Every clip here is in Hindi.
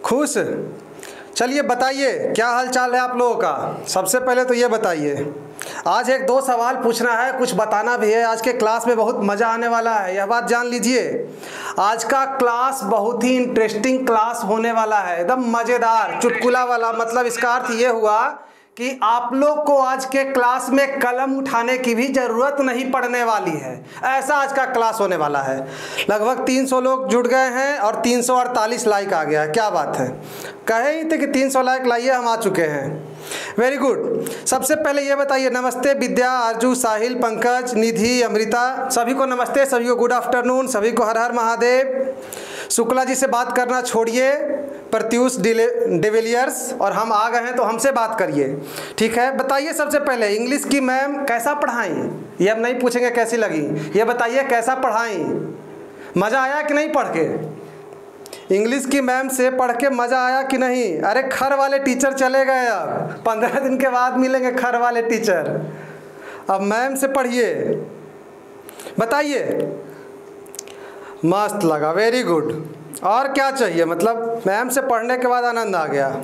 खुश। चलिए बताइए क्या हाल चाल है आप लोगों का। सबसे पहले तो ये बताइए, आज एक दो सवाल पूछना है, कुछ बताना भी है। आज के क्लास में बहुत मज़ा आने वाला है, यह बात जान लीजिए। आज का क्लास बहुत ही इंटरेस्टिंग क्लास होने वाला है, एकदम मज़ेदार, चुटकुला वाला। मतलब इसका अर्थ ये हुआ कि आप लोग को आज के क्लास में कलम उठाने की भी ज़रूरत नहीं पड़ने वाली है। ऐसा आज का क्लास होने वाला है। लगभग 300 लोग जुड़ गए हैं और 348 लाइक आ गया है। क्या बात है, कहे ही थे कि 300 लाइक लाइए, हम आ चुके हैं। Very good. सबसे पहले ये बताइए, नमस्ते विद्या, आरजू, साहिल, पंकज, निधि, अमृता, सभी को नमस्ते, सभी को गुड आफ्टरनून, सभी को हर हर महादेव। शुक्ला जी से बात करना छोड़िए, प्रत्यूष डिविलियर्स, और हम आ गए हैं तो हमसे बात करिए, ठीक है। बताइए सबसे पहले इंग्लिश की मैम कैसा पढ़ाई, ये हम नहीं पूछेंगे कैसी लगी, ये बताइए कैसा पढ़ाई, मज़ा आया कि नहीं पढ़ के। इंग्लिश की मैम से पढ़ के मज़ा आया कि नहीं। अरे खर वाले टीचर चले गए, अब 15 दिन के बाद मिलेंगे खर वाले टीचर। अब मैम से पढ़िए, बताइए। मस्त लगा, वेरी गुड। और क्या चाहिए, मतलब मैम से पढ़ने के बाद आनंद आ गया।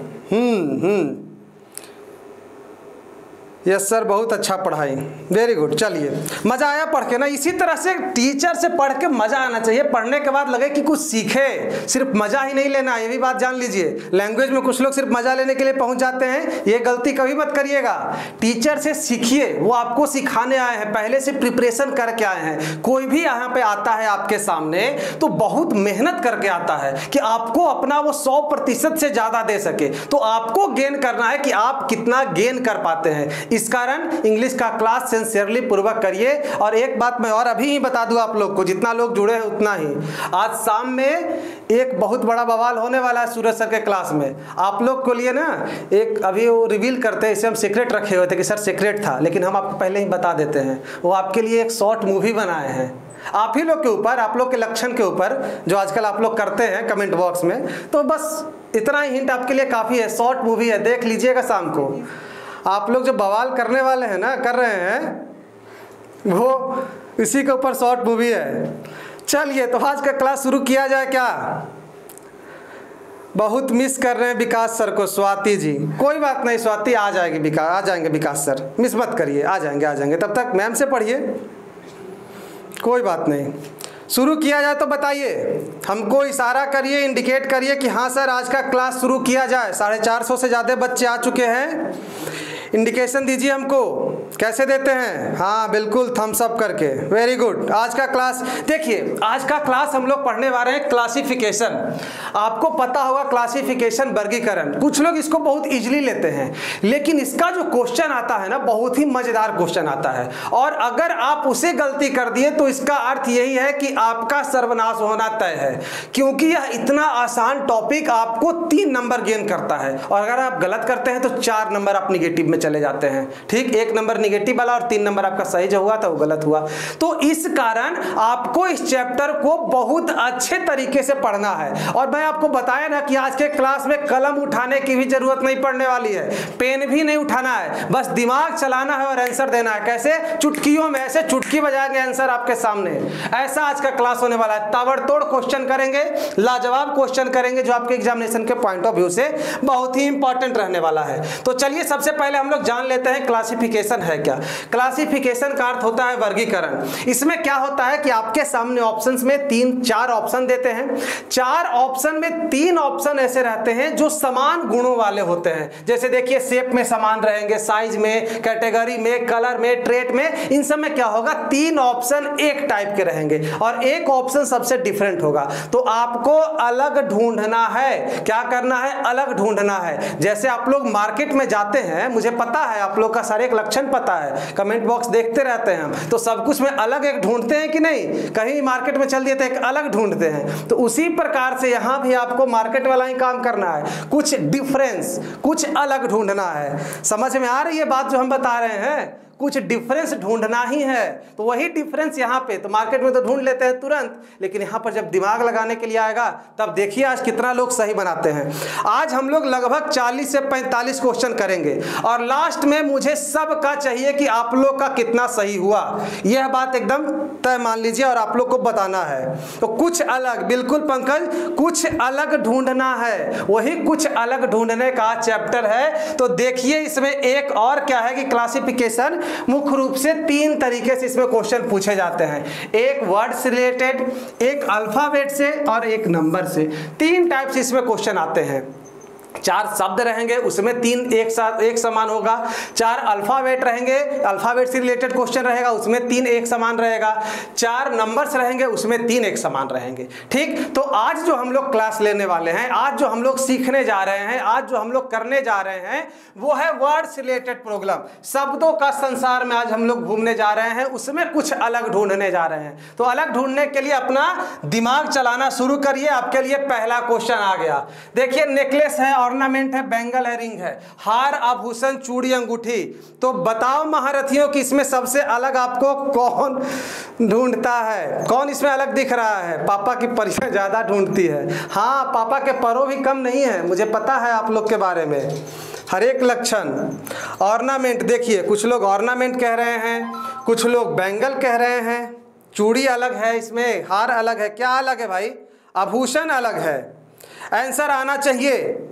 यस सर, बहुत अच्छा पढ़ाई, वेरी गुड। चलिए, मज़ा आया पढ़ के ना। इसी तरह से टीचर से पढ़ के मज़ा आना चाहिए, पढ़ने के बाद लगे कि कुछ सीखे, सिर्फ मज़ा ही नहीं लेना, ये भी बात जान लीजिए। लैंग्वेज में कुछ लोग सिर्फ मज़ा लेने के लिए पहुंच जाते हैं, ये गलती कभी मत करिएगा। टीचर से सीखिए, वो आपको सिखाने आए हैं, पहले से प्रिपरेशन करके आए हैं। कोई भी यहाँ पे आता है आपके सामने तो बहुत मेहनत करके आता है कि आपको अपना वो 100% से ज़्यादा दे सके। तो आपको गेन करना है कि आप कितना गेन कर पाते हैं। इस कारण इंग्लिश का क्लास सिंसियरली पूर्वक करिए। और एक बात मैं और अभी ही बता दूं आप लोग को, जितना लोग जुड़े हैं उतना ही, आज शाम में एक बहुत बड़ा बवाल होने वाला है सूरज सर के क्लास में। आप लोग को लिए ना एक अभी वो रिवील करते हैं, इसे हम सीक्रेट रखे हुए थे कि सर सीक्रेट था, लेकिन हम आपको पहले ही बता देते हैं। वो आपके लिए एक शॉर्ट मूवी बनाए हैं, आप ही लोग के ऊपर, आप लोग के लक्षण के ऊपर, जो आजकल आप लोग करते हैं कमेंट बॉक्स में। तो बस इतना ही हिंट आपके लिए काफ़ी है, शॉर्ट मूवी है, देख लीजिएगा शाम को। आप लोग जो बवाल करने वाले हैं ना, कर रहे हैं, वो इसी के ऊपर शॉर्ट मूवी है। चलिए, तो आज का क्लास शुरू किया जाए क्या। बहुत मिस कर रहे हैं विकास सर को, स्वाति जी। कोई बात नहीं स्वाति, आ जाएंगे विकास सर, मिस मत करिए, आ जाएंगे। तब तक मैम से पढ़िए, कोई बात नहीं। शुरू किया जाए तो बताइए, हमको इशारा करिए, इंडिकेट करिए कि हाँ सर आज का क्लास शुरू किया जाए। 450 से ज़्यादा बच्चे आ चुके हैं, इंडिकेशन दीजिए हमको, कैसे देते हैं। हाँ बिल्कुल, थम्स अप करके, वेरी गुड। आज का क्लास देखिए, आज का क्लास हम लोग पढ़ने वाले हैं क्लासिफिकेशन। आपको पता होगा क्लासिफिकेशन, वर्गीकरण। कुछ लोग इसको बहुत इजीली लेते हैं, लेकिन इसका जो क्वेश्चन आता है ना, बहुत ही मजेदार क्वेश्चन आता है। और अगर आप उसे गलती कर दिए तो इसका अर्थ यही है कि आपका सर्वनाश होना तय है, क्योंकि यह इतना आसान टॉपिक आपको 3 नंबर गेन करता है। और अगर आप गलत करते हैं तो 4 नंबर आप निगेटिव में चले जाते हैं, ठीक। 1 नंबर निगेटिव वाला और 3 नंबर आपका सही जो हुआ था वो गलत हुआ। तो इस कारण आपको इस चैप्टर को बहुत अच्छे तरीके से पढ़ना है। और मैं आपको बताया ना कि आज के क्लास में कलम उठाने की भी जरूरत नहीं पड़ने वाली है, पेन भी नहीं उठाना है, बस दिमाग चलाना है और आंसर देना है। कैसे, चुटकियों में, ऐसे चुटकी बजाएंगे आंसर आपके सामने। ऐसा आज का क्लास होने वाला है। ताबड़तोड़ क्वेश्चन करेंगे, लाजवाब क्वेश्चन करेंगे, जो आपके एग्जामिनेशन के पॉइंट ऑफ व्यू से बहुत ही इंपॉर्टेंट रहने वाला है। तो चलिए सबसे पहले हम लोग जान लेते हैं क्लासिफिकेशन है क्या। क्लासिफिकेशन का अर्थ होता है वर्गीकरण। इसमें क्या होता है कि आपके सामने ऑप्शंस में 4 ऑप्शन देते हैं। 4 ऑप्शन में 3 ऑप्शन ऐसे रहते हैं जो समान गुणों वाले होते हैं। जैसे देखिए, शेप में समान रहेंगे, साइज में, कैटेगरी में, कलर में, ट्रेट में, इन सब में क्या होगा, 3 ऑप्शन एक टाइप के रहेंगे और एक ऑप्शन सबसे डिफरेंट होगा। तो आपको अलग ढूंढना है। क्या करना है, अलग ढूंढना है। जैसे आप लोग मार्केट में जाते हैं, मुझे पता है आप लोग का सारे एक लक्षण पता है, कमेंट बॉक्स देखते रहते हैं हम, तो सब कुछ में अलग एक ढूंढते हैं कि नहीं। कहीं मार्केट में चल दिए तो एक अलग ढूंढते हैं। तो उसी प्रकार से यहां भी आपको मार्केट वाला ही काम करना है, कुछ डिफरेंस, कुछ अलग ढूंढना है। समझ में आ रही है बात जो हम बता रहे हैं। कुछ डिफरेंस ढूंढना ही है। तो वही डिफरेंस यहाँ पे, तो मार्केट में तो ढूंढ लेते हैं तुरंत, लेकिन यहाँ पर जब दिमाग लगाने के लिए आएगा तब देखिए आज कितना लोग सही बनाते हैं। आज हम लोग लगभग 40 से 45 क्वेश्चन करेंगे और लास्ट में मुझे सबका चाहिए कि आप लोग का कितना सही हुआ, यह बात एकदम तय मान लीजिए और आप लोग को बताना है। तो कुछ अलग, बिल्कुल पंकज, कुछ अलग ढूंढना है, वही कुछ अलग ढूंढने का चैप्टर है। तो देखिए इसमें एक और क्या है कि क्लासिफिकेशन, मुख्य रूप से 3 तरीके से इसमें क्वेश्चन पूछे जाते हैं, एक वर्ड से रिलेटेड, एक अल्फाबेट से और एक नंबर से। 3 टाइप से इसमें क्वेश्चन आते हैं। 4 शब्द रहेंगे उसमें 3 एक साथ एक समान होगा, 4 अल्फाबेट रहेंगे, अल्फाबेट से रिलेटेड क्वेश्चन रहेगा उसमें 3 एक समान रहेगा, 4 नंबर्स रहेंगे उसमें 3 एक समान रहेंगे। ठीक, तो आज जो हम लोग क्लास लेने वाले हैं, आज जो हम लोग सीखने जा रहे हैं, आज जो हम लोग करने जा रहे हैं वो है वर्ड्स रिलेटेड प्रॉब्लम। शब्दों का संसार में आज हम लोग घूमने जा रहे हैं, उसमें कुछ अलग ढूंढने जा रहे हैं। तो अलग ढूंढने के लिए अपना दिमाग चलाना शुरू करिए। आपके लिए पहला क्वेश्चन आ गया, देखिए नेकलेस है, ऑर्नामेंट है, बैंगल है, रिंग है, हार, आभूषण, चूड़ी, अंगूठी। तो बताओ महारथियों कि इसमें सबसे अलग आपको कौन ढूंढता है? कौन इसमें अलग दिख रहा है? पापा की परियां ज्यादा ढूंढती है। हाँ, पापा के परों भी कम नहीं है, मुझे पता है आप लोग के बारे में, हर एक लक्षण। ऑर्नामेंट देखिए, कुछ लोग ऑर्नामेंट कह रहे हैं, कुछ लोग बैंगल कह रहे हैं, चूड़ी अलग है, इसमें हार अलग है। क्या अलग है भाई? आभूषण अलग है। आंसर आना चाहिए।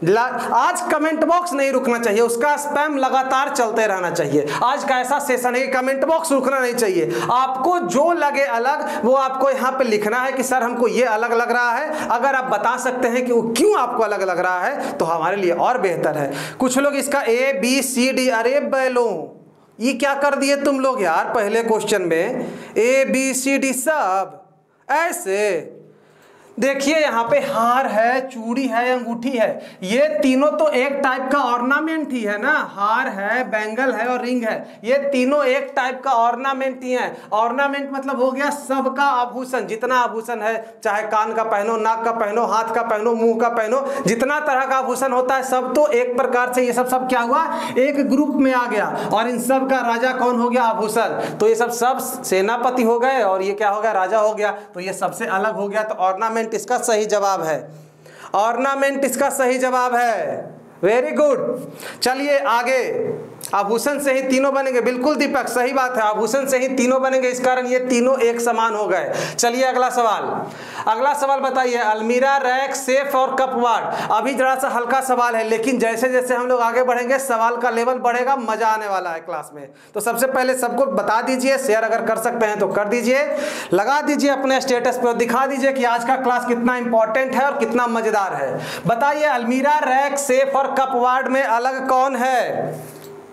आज कमेंट बॉक्स नहीं रुकना चाहिए, उसका स्पैम लगातार चलते रहना चाहिए। आज का ऐसा सेशन है कि कमेंट बॉक्स रुकना नहीं चाहिए। आपको जो लगे अलग वो आपको यहाँ पे लिखना है कि सर हमको ये अलग लग रहा है। अगर आप बता सकते हैं कि वो क्यों आपको अलग लग रहा है तो हमारे लिए और बेहतर है। कुछ लोग इसका ABCD, अरे बैलो ये क्या कर दिए तुम लोग यार, पहले क्वेश्चन में ABCD सब ऐसे। देखिए यहाँ पे हार है, चूड़ी है, अंगूठी है, ये तीनों तो एक टाइप का ऑर्नामेंट ही है ना। हार है, बैंगल है और रिंग है, ये तीनों एक टाइप का ऑर्नामेंट ही है। ऑर्नामेंट मतलब हो गया सबका आभूषण, जितना आभूषण है, चाहे कान का पहनो, नाक का पहनो, हाथ का पहनो, मुंह का पहनो, जितना तरह का आभूषण होता है सब तो एक प्रकार से ये सब क्या हुआ, एक ग्रुप में आ गया। और इन सब का राजा कौन हो गया? आभूषण। तो ये सब सेनापति हो गए और ये क्या हो गया? राजा हो गया। तो ये सबसे अलग हो गया। तो ऑर्नामेंट इसका सही जवाब है, ऑर्नामेंट इसका सही जवाब है। Very good. चलिए आगे, आभूषण से ही तीनों बनेंगे, बिल्कुल दीपक सही बात है, आभूषण से ही तीनों बनेंगे, इस कारण ये तीनों एक समान हो गए। चलिए अगला सवाल, अगला सवाल बताइए, अलमीरा, रैक, सेफ और कपबोर्ड। अभी जरा सा हल्का सवाल है, लेकिन जैसे जैसे हम लोग आगे बढ़ेंगे सवाल का लेवल बढ़ेगा, मजा आने वाला है क्लास में। तो सबसे पहले सबको बता दीजिए, शेयर अगर कर सकते हैं तो कर दीजिए, लगा दीजिए अपने स्टेटस पे और दिखा दीजिए कि आज का क्लास कितना इंपॉर्टेंट है और कितना मजेदार है। बताइए अलमीरा, रैक, सेफ और कपबोर्ड में अलग कौन है?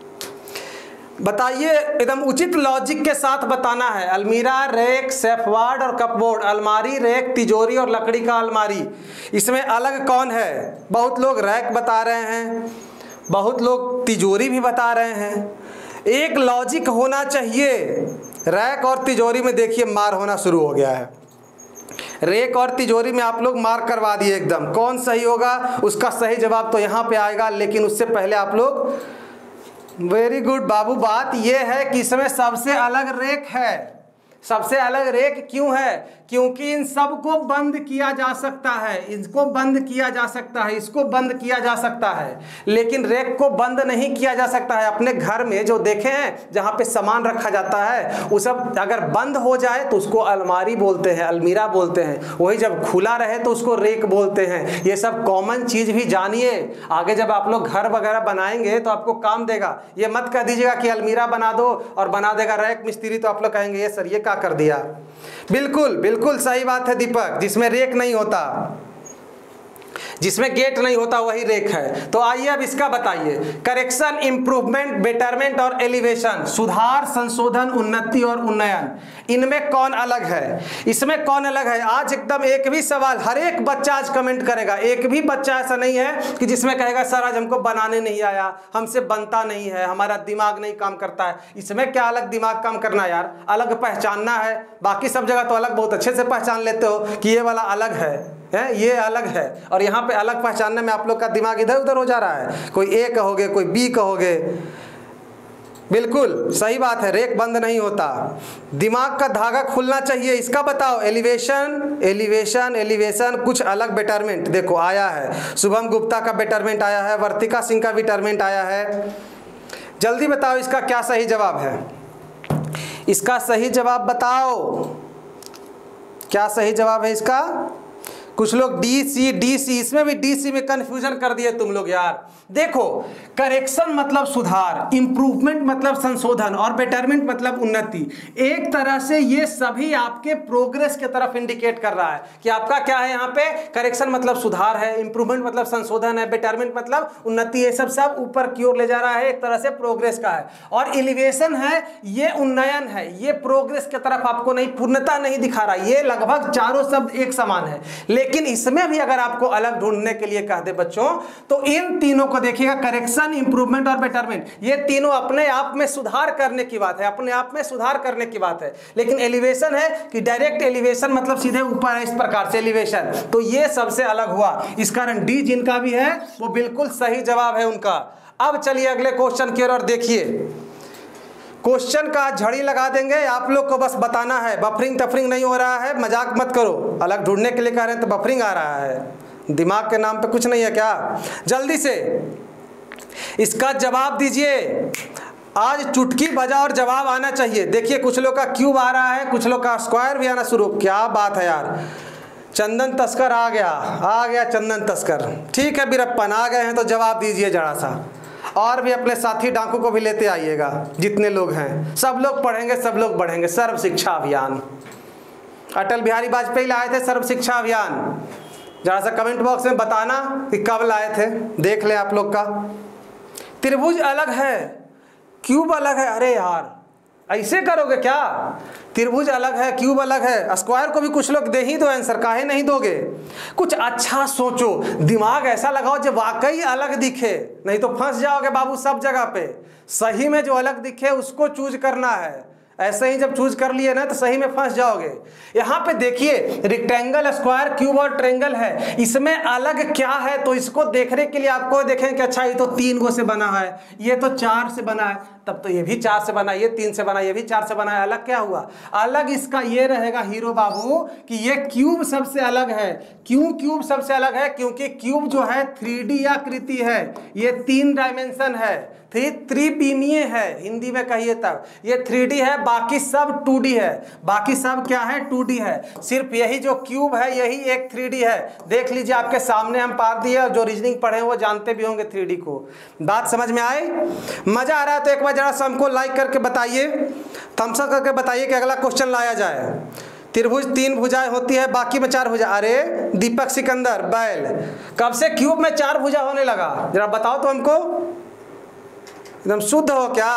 बताइए, एकदम उचित लॉजिक के साथ बताना है। अलमीरा, रैक, सेफवार्ड और कपबोर्ड, अलमारी, रैक, तिजोरी और लकड़ी का अलमारी, इसमें अलग कौन है? बहुत लोग रैक बता रहे हैं, बहुत लोग तिजोरी भी बता रहे हैं। एक लॉजिक होना चाहिए। रैक और तिजोरी में देखिए मार होना शुरू हो गया है। रैक और तिजोरी में आप लोग मार्क करवा दिए एकदम। कौन सही होगा उसका सही जवाब तो यहाँ पे आएगा, लेकिन उससे पहले आप लोग, वेरी गुड बाबू, बात यह है कि इसमें सबसे अलग रैक है। सबसे अलग रैक क्यों है? क्योंकि इन सबको बंद किया जा सकता है, इसको बंद किया जा सकता है, इसको बंद किया जा सकता है, लेकिन रैक को बंद नहीं किया जा सकता है। अपने घर में जो देखे हैं जहाँ पे सामान रखा जाता है वो सब अगर बंद हो जाए तो उसको अलमारी बोलते हैं, अलमीरा बोलते हैं। वही जब खुला रहे तो उसको रैक बोलते हैं। ये सब कॉमन चीज भी जानिए, आगे जब आप लोग घर वगैरह बनाएंगे तो आपको काम देगा। ये मत कह दीजिएगा कि अलमीरा बना दो और बना देगा रैक मिस्त्री, तो आप लोग कहेंगे ये सर ये क्या कर दिया। बिल्कुल बिल्कुल सही बात है दीपक, जिसमें रेक नहीं होता, जिसमें गेट नहीं होता वही रेक है। तो आइए अब इसका बताइए, करेक्शन, इंप्रूवमेंट, बेटरमेंट और एलिवेशन, सुधार, संशोधन, उन्नति और उन्नयन, इनमें कौन अलग है? इसमें कौन अलग है? आज एकदम एक भी सवाल हर एक बच्चा आज कमेंट करेगा। एक भी बच्चा ऐसा नहीं है कि जिसमें कहेगा सर आज हमको बनाने नहीं आया, हमसे बनता नहीं है, हमारा दिमाग नहीं काम करता है। इसमें क्या अलग दिमाग काम करना यार, अलग पहचानना है। बाकी सब जगह तो अलग बहुत अच्छे से पहचान लेते हो कि ये वाला अलग है, ये अलग है, और यहाँ पे अलग पहचानने में आप लोग का दिमाग इधर उधर हो जा रहा है। कोई ए कहोगे, कोई बी कहोगे। बिल्कुल सही बात है, रेक बंद नहीं होता, दिमाग का धागा खुलना चाहिए। इसका बताओ, एलिवेशन एलिवेशन एलिवेशन कुछ अलग बेटरमेंट देखो आया है, शुभम गुप्ता का बेटरमेंट आया है, वर्तिका सिंह का बेटरमेंट आया है। जल्दी बताओ इसका क्या सही जवाब है, इसका सही जवाब बताओ, क्या सही जवाब है इसका? कुछ लोग डी सी, इसमें भी डी सी में कंफ्यूजन कर दिए तुम लोग यार। देखो, करेक्शन मतलब सुधार, इंप्रूवमेंट मतलब संशोधन और बेटरमेंट मतलब उन्नति। एक तरह से ये सभी आपके प्रोग्रेस की तरफ इंडिकेट कर रहा है कि आपका क्या है यहाँ पे, करेक्शन मतलब सुधार है, इंप्रूवमेंट मतलब संशोधन है, बेटरमेंट मतलब उन्नति है, सब ऊपर की ओर ले जा रहा है, एक तरह से प्रोग्रेस का है। और एलिवेशन है, ये उन्नयन है, ये प्रोग्रेस की तरफ आपको नहीं, पूर्णता नहीं दिखा रहा। ये लगभग चारों शब्द एक समान है, लेकिन इसमें भी अगर आपको अलग ढूंढने के लिए कह दे बच्चों, तो इन तीनों को देखिएगा, करेक्शन, इंप्रूवमेंट और बेटरमेंट, ये तीनों अपने आप में सुधार करने की बात है, अपने आप में सुधार करने की बात है। लेकिन एलिवेशन है कि डायरेक्ट एलिवेशन मतलब सीधे ऊपर है, इस प्रकार से एलिवेशन, तो ये सबसे अलग हुआ। इस कारण डी जिनका भी है वो बिल्कुल सही जवाब है उनका। अब चलिए अगले क्वेश्चन की ओर देखिए। क्वेश्चन का झड़ी लगा देंगे, आप लोग को बस बताना है, बफरिंग तफरिंग नहीं हो रहा है, मजाक मत करो। अलग ढूंढने के लिए कह रहे हैं तो बफरिंग आ रहा है, दिमाग के नाम पे कुछ नहीं है क्या? जल्दी से इसका जवाब दीजिए, आज चुटकी बजा और जवाब आना चाहिए। देखिए कुछ लोग का क्यूब आ रहा है, कुछ लोग का स्क्वायर भी आना शुरू, क्या बात है यार। चंदन तस्कर आ गया चंदन तस्कर, ठीक है बीरप्पन आ गए हैं तो जवाब दीजिए जरा सा। और भी अपने साथी डाकू को भी लेते आइएगा, जितने लोग हैं सब लोग पढ़ेंगे, सब लोग बढ़ेंगे। सर्व शिक्षा अभियान, अटल बिहारी वाजपेयी लाए थे सर्व शिक्षा अभियान, जरा सा कमेंट बॉक्स में बताना कि कब लाए थे, देख लें आप लोग का। त्रिभुज अलग है, क्यूब अलग है, अरे यार ऐसे करोगे क्या? त्रिभुज अलग है, क्यूब अलग है, स्क्वायर को भी कुछ लोग दे ही दो आंसर, काहे नहीं दोगे? कुछ अच्छा सोचो, दिमाग ऐसा लगाओ जो वाकई अलग दिखे, नहीं तो फंस जाओगे बाबू सब जगह पे। सही में जो अलग दिखे उसको चूज करना है, ऐसे ही जब चूज कर लिए ना तो सही में फंस जाओगे। यहाँ पे देखिए रेक्टेंगल, स्क्वायर, क्यूब और ट्रायंगल है, इसमें अलग क्या है? तो इसको देखने के लिए आपको देखें कि अच्छा ये तो 3 गो से बना है, ये तो 4 से बना है, तब तो ये भी 4 से बना, ये 3 से बना, ये भी 4 से बना है। अलग क्या हुआ? अलग इसका ये रहेगा हीरो बाबू कि ये क्यूब सबसे अलग है। क्यों क्यूब सबसे अलग है? क्योंकि क्यूब जो है 3D आकृति है, ये 3 डायमेंशन है, त्रिपीमीय है, हिंदी में कहिए तब। ये 3D है, बाकी सब 2D है, बाकी सब क्या है? 2D है। सिर्फ यही जो क्यूब है यही एक 3D है। देख लीजिए आपके सामने हम पार दिए, और जो रीजनिंग पढ़े वो जानते भी होंगे 3D को। बात समझ में आई? मजा आ रहा है तो एक बार जरा सा हमको लाइक करके बताइए, थम्स अप करके बताइए कि अगला क्वेश्चन लाया जाए। त्रिभुज 3 भुजाएं होती है, बाकी में 4 भुजा। अरे दीपक सिकंदर बैल, कब से क्यूब में 4 भुजा होने लगा? जरा बताओ तो हमको, एकदम शुद्ध हो क्या?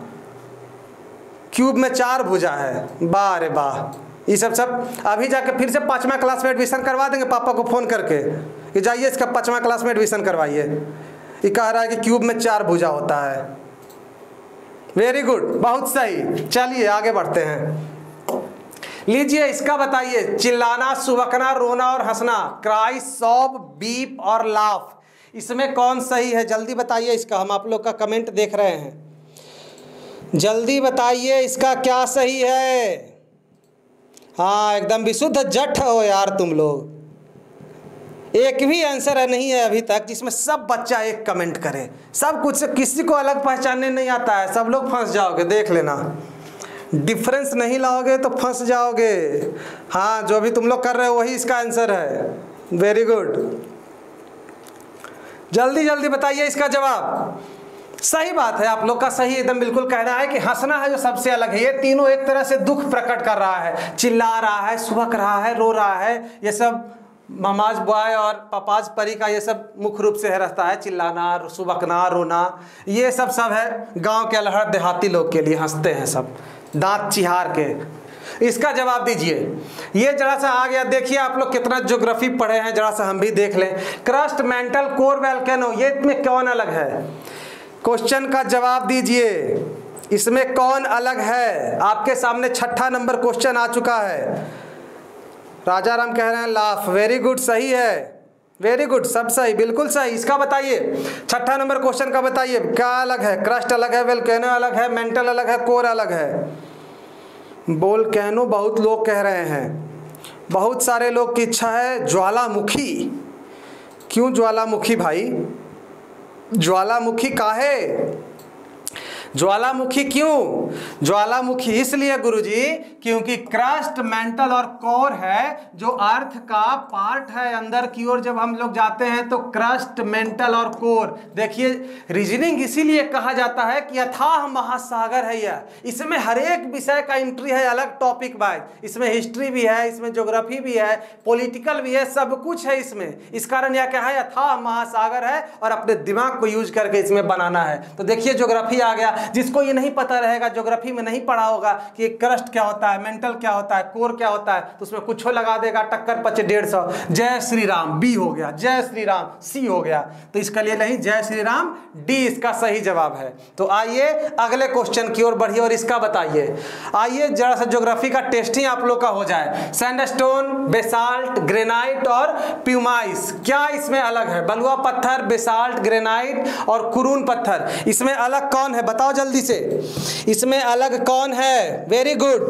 क्यूब में 4 भुजा है, वाह रे वाह। ये सब अभी जाके फिर से 5वां क्लास में एडमिशन करवा देंगे पापा को फ़ोन करके कि जाइए इसका 5वां क्लास में एडमिशन करवाइए। ये कह रहा है कि क्यूब में 4 भुजा होता है। वेरी गुड, बहुत सही। चलिए आगे बढ़ते हैं। लीजिए इसका बताइए, चिल्लाना, सुबकना, रोना और हंसना, क्राई, सॉब, बीप और लाफ, इसमें कौन सही है? जल्दी बताइए इसका, हम आप लोग का कमेंट देख रहे हैं, जल्दी बताइए इसका क्या सही है। हाँ एकदम विशुद्ध जट हो यार तुम लोग, एक भी आंसर है नहीं है अभी तक जिसमें सब बच्चा एक कमेंट करे। सब कुछ से किसी को अलग पहचानने नहीं आता है, सब लोग फंस जाओगे, देख लेना। डिफरेंस नहीं लाओगे तो फंस जाओगे। हाँ जो भी तुम लोग कर रहे हो वही इसका आंसर है। वेरी गुड, जल्दी जल्दी बताइए इसका जवाब। सही बात है, आप लोग का सही एकदम बिल्कुल कहना है कि हंसना है जो सबसे अलग है। ये तीनों एक तरह से दुख प्रकट कर रहा है, चिल्ला रहा है, सुबक रहा है, रो रहा है। ये सब ममाज बॉय और पपाज परी का ये सब मुख्य रूप से रहता है, चिल्लाना, सुबकना, रोना, ये सब है गांव के अलहड़ देहाती लोग के लिए। हंसते हैं सब दांत चिहार के। इसका जवाब दीजिए। ये जरा सा आ गया, देखिए आप लोग कितना ज्योग्राफी पढ़े हैं, जरा सा हम भी देख लें। क्रस्ट, मेंटल, कोर, वोल्केनो, ये में कौन अलग है? क्वेश्चन का जवाब दीजिए, इसमें कौन अलग है? आपके सामने 6ठा नंबर क्वेश्चन आ चुका है। राजा राम कह रहे हैं लाफ, वेरी गुड, सही है, वेरी गुड, सब सही, बिल्कुल सही। इसका बताइए, छठा नंबर क्वेश्चन का बताइए, क्या अलग है? क्रस्ट अलग है, वोल्केनो अलग है, मेंटल अलग है, कोर अलग है। वोल्केनो बहुत लोग कह रहे हैं, बहुत सारे लोग की इच्छा है ज्वालामुखी। क्यों ज्वालामुखी भाई? ज्वालामुखी काहे? ज्वालामुखी क्यों? ज्वालामुखी इसलिए गुरुजी क्योंकि क्रस्ट, मेंटल और कोर है जो अर्थ का पार्ट है। अंदर की ओर जब हम लोग जाते हैं तो क्रस्ट, मेंटल और कोर। देखिए रीजनिंग इसीलिए कहा जाता है कि अथाह महासागर है यह। इसमें हर एक विषय का एंट्री है अलग टॉपिक वाइज। इसमें हिस्ट्री भी है, इसमें ज्योग्राफी भी है, पॉलिटिकल भी है, सब कुछ है इसमें। इस कारण यह क्या है? अथाह महासागर है और अपने दिमाग को यूज करके इसमें बनाना है। तो देखिए ज्योग्राफी आ गया। जिसको ये नहीं पता रहेगा, ज्योग्राफी में नहीं पढ़ा होगा कि क्रस्ट क्या होता है, मेंटल क्या होता है, कोर क्या होता है, तो उसमें कुछ लगा देगा, टक्कर पचे 150। जय श्री राम बी हो गया, जय श्री राम सी हो गया। तो इसका लिए नहीं, जय श्री राम डी इसका सही जवाब है। तो आइए अगले क्वेश्चन की ओर बढ़िए और इसका बताइए। आइए जरा सा ज्योग्राफी का टेस्ट ही आप लोग का हो जाए। सैंडस्टोन, बेसाल्ट, ग्रेनाइट और प्यूमाइस, क्या इसमें अलग है? बलुआ पत्थर, बेसाल्ट, ग्रेनाइट और कुरून पत्थर, इसमें अलग कौन है? बताओ जल्दी से, इसमें अलग कौन है? वेरी गुड,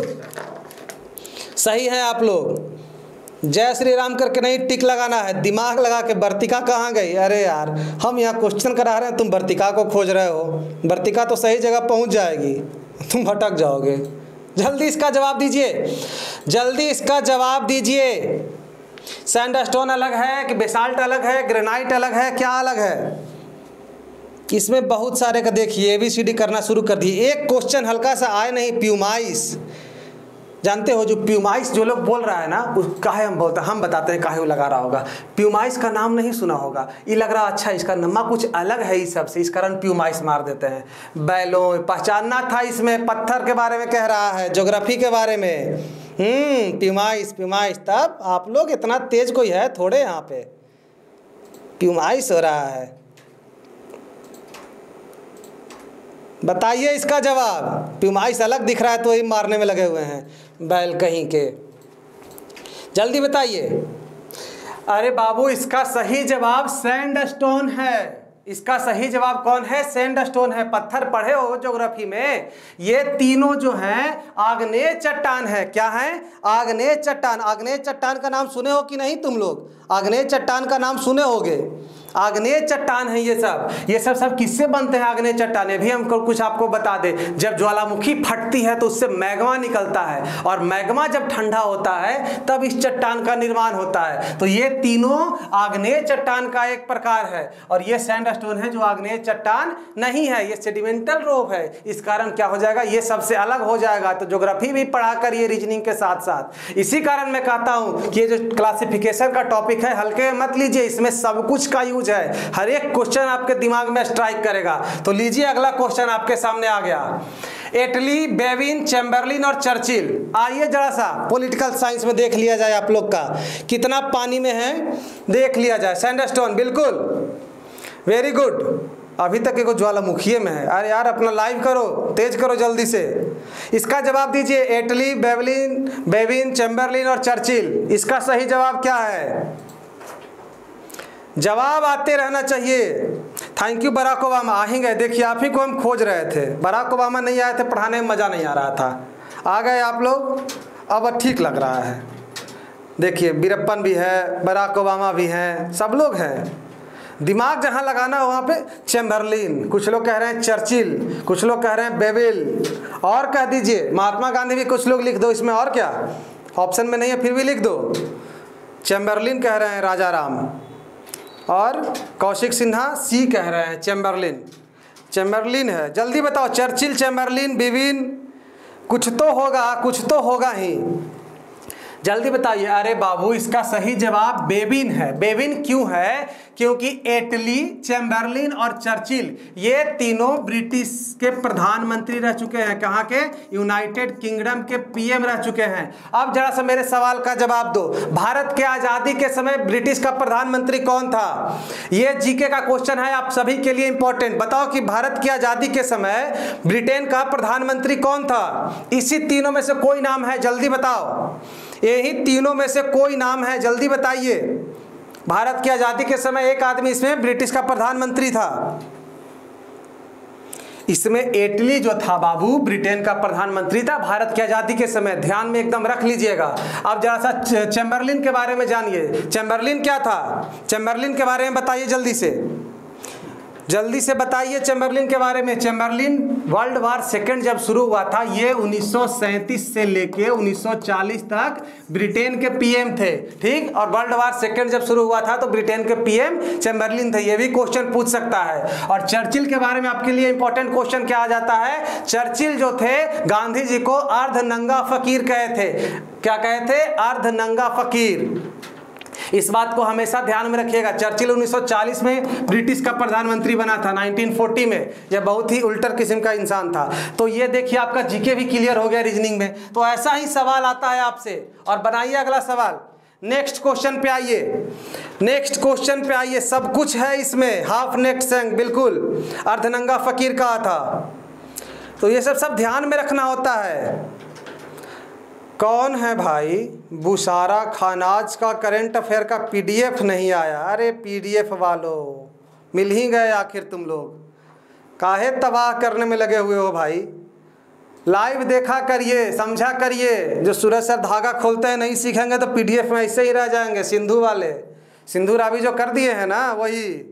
सही है आप लोग। जय श्री राम करके नहीं टिक लगाना है, दिमाग लगा के। वर्तिका कहाँ गई? अरे यार हम यहाँ क्वेश्चन करा रहे हैं, तुम वर्तिका को खोज रहे हो। वर्तिका तो सही जगह पहुंच जाएगी, तुम भटक जाओगे। जल्दी इसका जवाब दीजिए, जल्दी इसका जवाब दीजिए। सैंडस्टोन अलग है कि बेसाल्ट अलग है, ग्रेनाइट अलग है, क्या अलग है? इसमें बहुत सारे का देखिए ABCD करना शुरू कर दिए। एक क्वेश्चन हल्का सा आए नहीं, प्यूमाइस जानते हो? जो प्यूमाइस जो लोग बोल रहा है ना, काहे हम बताते हैं काहे वो लगा रहा होगा। प्यूमाइस का नाम नहीं सुना होगा, ये लग रहा अच्छा इसका नमा कुछ अलग है इस सबसे, इस कारण प्यूमाइस मार देते हैं। बैलों पहचानना था, इसमें पत्थर के बारे में कह रहा है, ज्योग्राफी के बारे में। प्यूमाइस प्यूमाइस, तब आप लोग इतना तेज कोई है थोड़े यहाँ पे, प्यूमाइस हो रहा है। बताइए इसका जवाब। प्यूमाइस अलग दिख रहा है तो वही मारने में लगे हुए हैं बैल कहीं के। जल्दी बताइए। अरे बाबू इसका सही जवाब सैंडस्टोन है। इसका सही जवाब कौन है? सैंडस्टोन है। पत्थर पढ़े हो ज्योग्राफी में, ये तीनों जो हैं आग्नेय चट्टान है। क्या है? आग्नेय चट्टान। आग्नेय चट्टान का नाम सुने हो कि नहीं तुम लोग? आग्नेय चट्टान का नाम सुने होगे। आग्नेय चट्टान है ये सब किससे बनते हैं? आग्नेय चट्टान भी हम कुछ आपको बता दें। जब ज्वालामुखी फटती है तो उससे मैग्मा निकलता है, और मैग्मा जब ठंडा होता है तब इस चट्टान का निर्माण होता है। तो ये तीनों आग्नेय चट्टान का एक प्रकार है, और ये सैंडस्टोन है जो आग्नेय चट्टान नहीं है, ये सेडिमेंटल रॉक है। इस कारण क्या हो जाएगा? ये सबसे अलग हो जाएगा। तो ज्योग्राफी भी पढ़ा करिए रीजनिंग के साथ साथ। इसी कारण मैं कहता हूं कि ये जो क्लासिफिकेशन का टॉपिक है हल्के मत लीजिए, इसमें सब कुछ का यूज है। हर एक क्वेश्चन आपके दिमाग में स्ट्राइक करेगा। तो लीजिए अगला क्वेश्चन आपके सामने आ गया। एटली, बेविन, चैम्बरलिन और चर्चिल। आइए जरा सा पॉलिटिकल साइंस में देख लिया जाए आप लोग का कितना पानी में है, देख लिया जाए। सैंडस्टोन बिल्कुल, वेरी गुड। अभी तक एक ज्वालामुखी में है। अरे यार अपना लाइव करो, तेज करो जल्दी से। इसका जवाब दीजिए। एटली, बेविन, चैम्बरलिन और चर्चिल, इसका सही जवाब क्या है? जवाब आते रहना चाहिए। Thank you Barack Obama. आ ही गए, देखिए आप ही को हम खोज रहे थे। बराक ओबामा नहीं आए थे, पढ़ाने में मज़ा नहीं आ रहा था। आ गए आप लोग, अब ठीक लग रहा है। देखिए वीरप्पन भी है, बराक ओबामा भी हैं, सब लोग हैं। दिमाग जहाँ लगाना है वहाँ पे चैम्बरलिन, कुछ लोग कह रहे हैं चर्चिल, कुछ लोग कह रहे हैं बेविल, और कह दीजिए महात्मा गांधी भी कुछ लोग लिख दो इसमें। और क्या ऑप्शन में नहीं है फिर भी लिख दो। चैम्बरलिन कह रहे हैं राजा राम, और कौशिक सिन्हा सी कह रहे हैं चैम्बरलिन। चैम्बरलिन है। जल्दी बताओ। चर्चिल, चैम्बरलिन, बेविन, कुछ तो होगा, कुछ तो होगा ही। जल्दी बताइए। अरे बाबू इसका सही जवाब बेबिन है। बेबिन क्यों है? क्योंकि एटली, चैम्बरलिन और चर्चिल ये तीनों ब्रिटिश के प्रधानमंत्री रह चुके हैं। कहाँ के? यूनाइटेड किंगडम के PM रह चुके हैं। अब जरा सा मेरे सवाल का जवाब दो। भारत के आज़ादी के समय ब्रिटिश का प्रधानमंत्री कौन था? ये जीके का क्वेश्चन है आप सभी के लिए इंपॉर्टेंट। बताओ कि भारत की आज़ादी के समय ब्रिटेन का प्रधानमंत्री कौन था? इसी तीनों में से कोई नाम है? जल्दी बताओ। यही तीनों में से कोई नाम है? जल्दी बताइए। भारत की आज़ादी के समय एक आदमी इसमें ब्रिटिश का प्रधानमंत्री था। इसमें एटली जो था बाबू ब्रिटेन का प्रधानमंत्री था भारत की आज़ादी के समय। ध्यान में एकदम रख लीजिएगा। अब जरा सा चैम्बरलिन के बारे में जानिए। चैम्बरलिन क्या था? चैम्बरलिन के बारे में बताइए जल्दी से बताइए चैम्बरलिन के बारे में। चैम्बरलिन वर्ल्ड वार सेकेंड जब शुरू हुआ था, ये 1937 से लेके 1940 तक ब्रिटेन के पीएम थे, ठीक। और वर्ल्ड वार सेकेंड जब शुरू हुआ था तो ब्रिटेन के पीएम चैम्बरलिन थे। ये भी क्वेश्चन पूछ सकता है। और चर्चिल के बारे में आपके लिए इंपॉर्टेंट क्वेश्चन क्या आ जाता है? चर्चिल जो थे गांधी जी को अर्धनंगा फकीर कहे थे। क्या कहे थे? अर्धनंगा फकीर। इस बात को हमेशा ध्यान में रखिएगा। चर्चिल 1940 में ब्रिटिश का प्रधानमंत्री बना था, 1940 में। यह बहुत ही उल्टर किस्म का इंसान था। तो ये देखिए आपका जीके भी क्लियर हो गया रीजनिंग में। तो ऐसा ही सवाल आता है आपसे। और बनाइए अगला सवाल। नेक्स्ट क्वेश्चन पे आइए। सब कुछ है इसमें। हाफ नेक सेंग, बिल्कुल अर्धनंगा फकीर कहा था। तो ये सब ध्यान में रखना होता है। कौन है भाई? बुशारा खानाज का करंट अफेयर का पीडीएफ नहीं आया। अरे पीडीएफ वालों, मिल ही गए आखिर तुम लोग। काहे तबाह करने में लगे हुए हो भाई? लाइव देखा करिए, समझा करिए। जो सूरज सर धागा खोलते हैं नहीं सीखेंगे तो पीडीएफ में ऐसे ही रह जाएंगे। सिंधु वाले, सिंधु रावी जो कर दिए हैं ना, वही।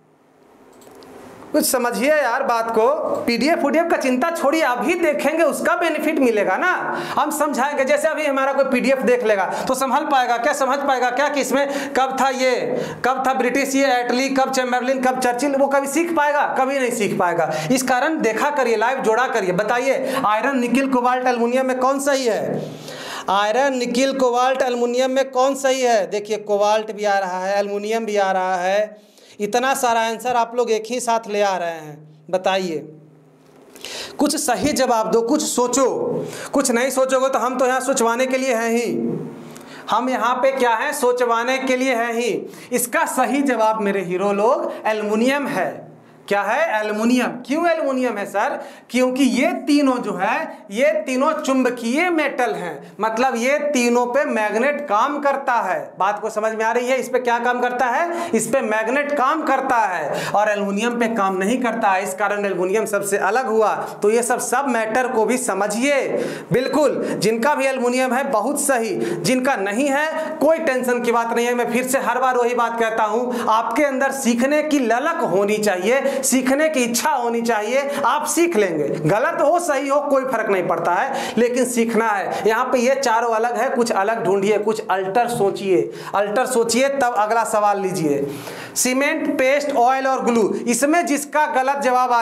कुछ समझिए यार बात को। पीडीएफ का चिंता छोड़िए, अभी देखेंगे उसका बेनिफिट मिलेगा ना। हम समझाएंगे। जैसे अभी हमारा कोई पीडीएफ देख लेगा तो संभल पाएगा क्या? समझ पाएगा क्या कि इसमें कब था ब्रिटिश, ये एटली, कब चैम्बरलिन, कब चर्चिल? वो कभी सीख पाएगा? कभी नहीं सीख पाएगा। इस कारण देखा करिए, लाइव जोड़ा करिए। बताइए आयरन, निकिल, कोबाल्ट, एल्युमिनियम में कौन सही है? आयरन, निकिल, कोबाल्ट, एल्युमिनियम में कौन सही है? देखिए कोबाल्ट भी आ रहा है, एल्युमिनियम भी आ रहा है। इतना सारा आंसर आप लोग एक ही साथ ले आ रहे हैं। बताइए, कुछ सही जवाब दो, कुछ सोचो। कुछ नहीं सोचोगे तो हम तो यहाँ सोचवाने के लिए हैं ही। हम यहाँ पे क्या है? सोचवाने के लिए हैं ही। इसका सही जवाब मेरे हीरो लोग एल्युमिनियम है। क्या है? एल्युमिनियम। क्यों एल्युमिनियम है सर? क्योंकि ये तीनों जो है, ये तीनों चुंबकीय मेटल हैं। मतलब ये तीनों पे मैग्नेट काम करता है। बात को समझ में आ रही है? इस पे क्या काम करता है? इस पे मैग्नेट काम करता है और एल्युमिनियम पे काम नहीं करता है। इस कारण एल्युमिनियम सबसे अलग हुआ। तो ये सब मैटर को भी समझिए। बिल्कुल, जिनका भी एल्युमिनियम है बहुत सही, जिनका नहीं है कोई टेंशन की बात नहीं है। मैं फिर से हर बार वही बात कहता हूं, आपके अंदर सीखने की ललक होनी चाहिए, सीखने की इच्छा होनी चाहिए। आप सीख लेंगे, गलत हो सही हो कोई फर्क नहीं पड़ता है, लेकिन सीखना है। यहाँ पे ये चारों अलग है, कुछ अलग ढूंढिए, कुछ अल्टर सोचिए, तब अगला सवाल लीजिए। सीमेंट, पेस्ट, ऑयल और ग्लू, इसमें जिसका गलत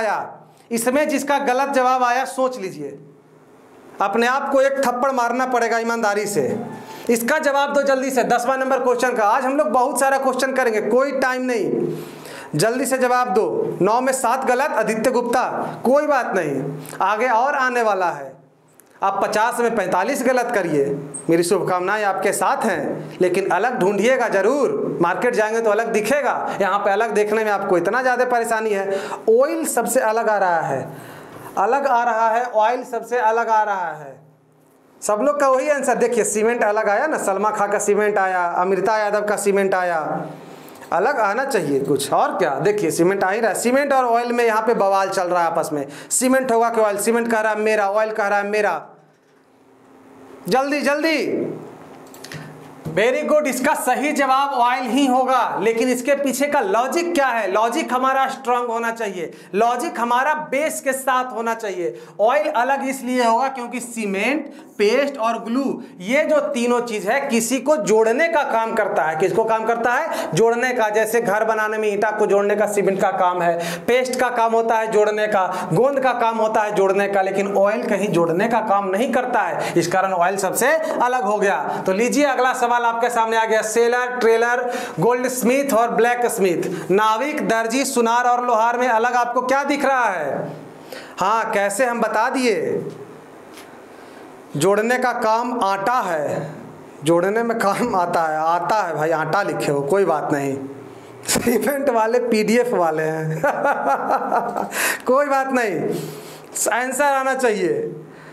जवाब आया सोच लीजिए। अपने आप को एक थप्पड़ मारना पड़ेगा ईमानदारी से। इसका जवाब दो जल्दी से। 10वां नंबर क्वेश्चन का। आज हम लोग बहुत सारा क्वेश्चन करेंगे, कोई टाइम नहीं। जल्दी से जवाब दो। 9 में 7 गलत, आदित्य गुप्ता। कोई बात नहीं, आगे और आने वाला है। आप 50 में 45 गलत करिए। मेरी शुभकामनाएं आपके साथ हैं, लेकिन अलग ढूंढिएगा जरूर। मार्केट जाएंगे तो अलग दिखेगा। यहाँ पे अलग देखने में आपको इतना ज़्यादा परेशानी है। ऑयल सबसे अलग आ रहा है, ऑयल सबसे अलग आ रहा है। सब लोग का वही आंसर। देखिए सीमेंट अलग आया ना, सलमा खां का सीमेंट आया, अमृता यादव का सीमेंट आया। अलग आना चाहिए कुछ, और क्या। देखिए सीमेंट आ ही रहा है। सीमेंट और ऑयल में यहाँ पे बवाल चल रहा है आपस में। सीमेंट होगा कि ऑयल? सीमेंट कह रहा है मेरा, ऑयल कह रहा है मेरा। जल्दी जल्दी। Very good. इसका सही जवाब ऑयल ही होगा, लेकिन इसके पीछे का लॉजिक क्या है? लॉजिक हमारा स्ट्रांग होना चाहिए, लॉजिक हमारा बेस के साथ होना चाहिए। ऑयल अलग इसलिए होगा क्योंकि सीमेंट, पेस्ट और ग्लू, ये जो तीनों चीज है किसी को जोड़ने का काम करता है। किसको काम करता है? जोड़ने का। जैसे घर बनाने में ईंटा को जोड़ने का सीमेंट का काम है, पेस्ट का काम होता है जोड़ने का, गोंद का काम होता है जोड़ने का, लेकिन ऑयल कहीं जोड़ने का काम नहीं करता है। इस कारण ऑयल सबसे अलग हो गया। तो लीजिए अगला सवाल आपके सामने आ गया। सेलर, ट्रेलर, गोल्ड स्मिथ और ब्लैक स्मिथ, नाविक, दर्जी, सुनार और लोहार में अलग आपको क्या दिख रहा है? हाँ, कैसे हम बता दिए। जोड़ने का काम आटा है, जोड़ने में काम आता है भाई, आटा लिखे हो, कोई बात नहीं। सीमेंट वाले पीडीएफ वाले हैं कोई बात नहीं, आंसर आना चाहिए।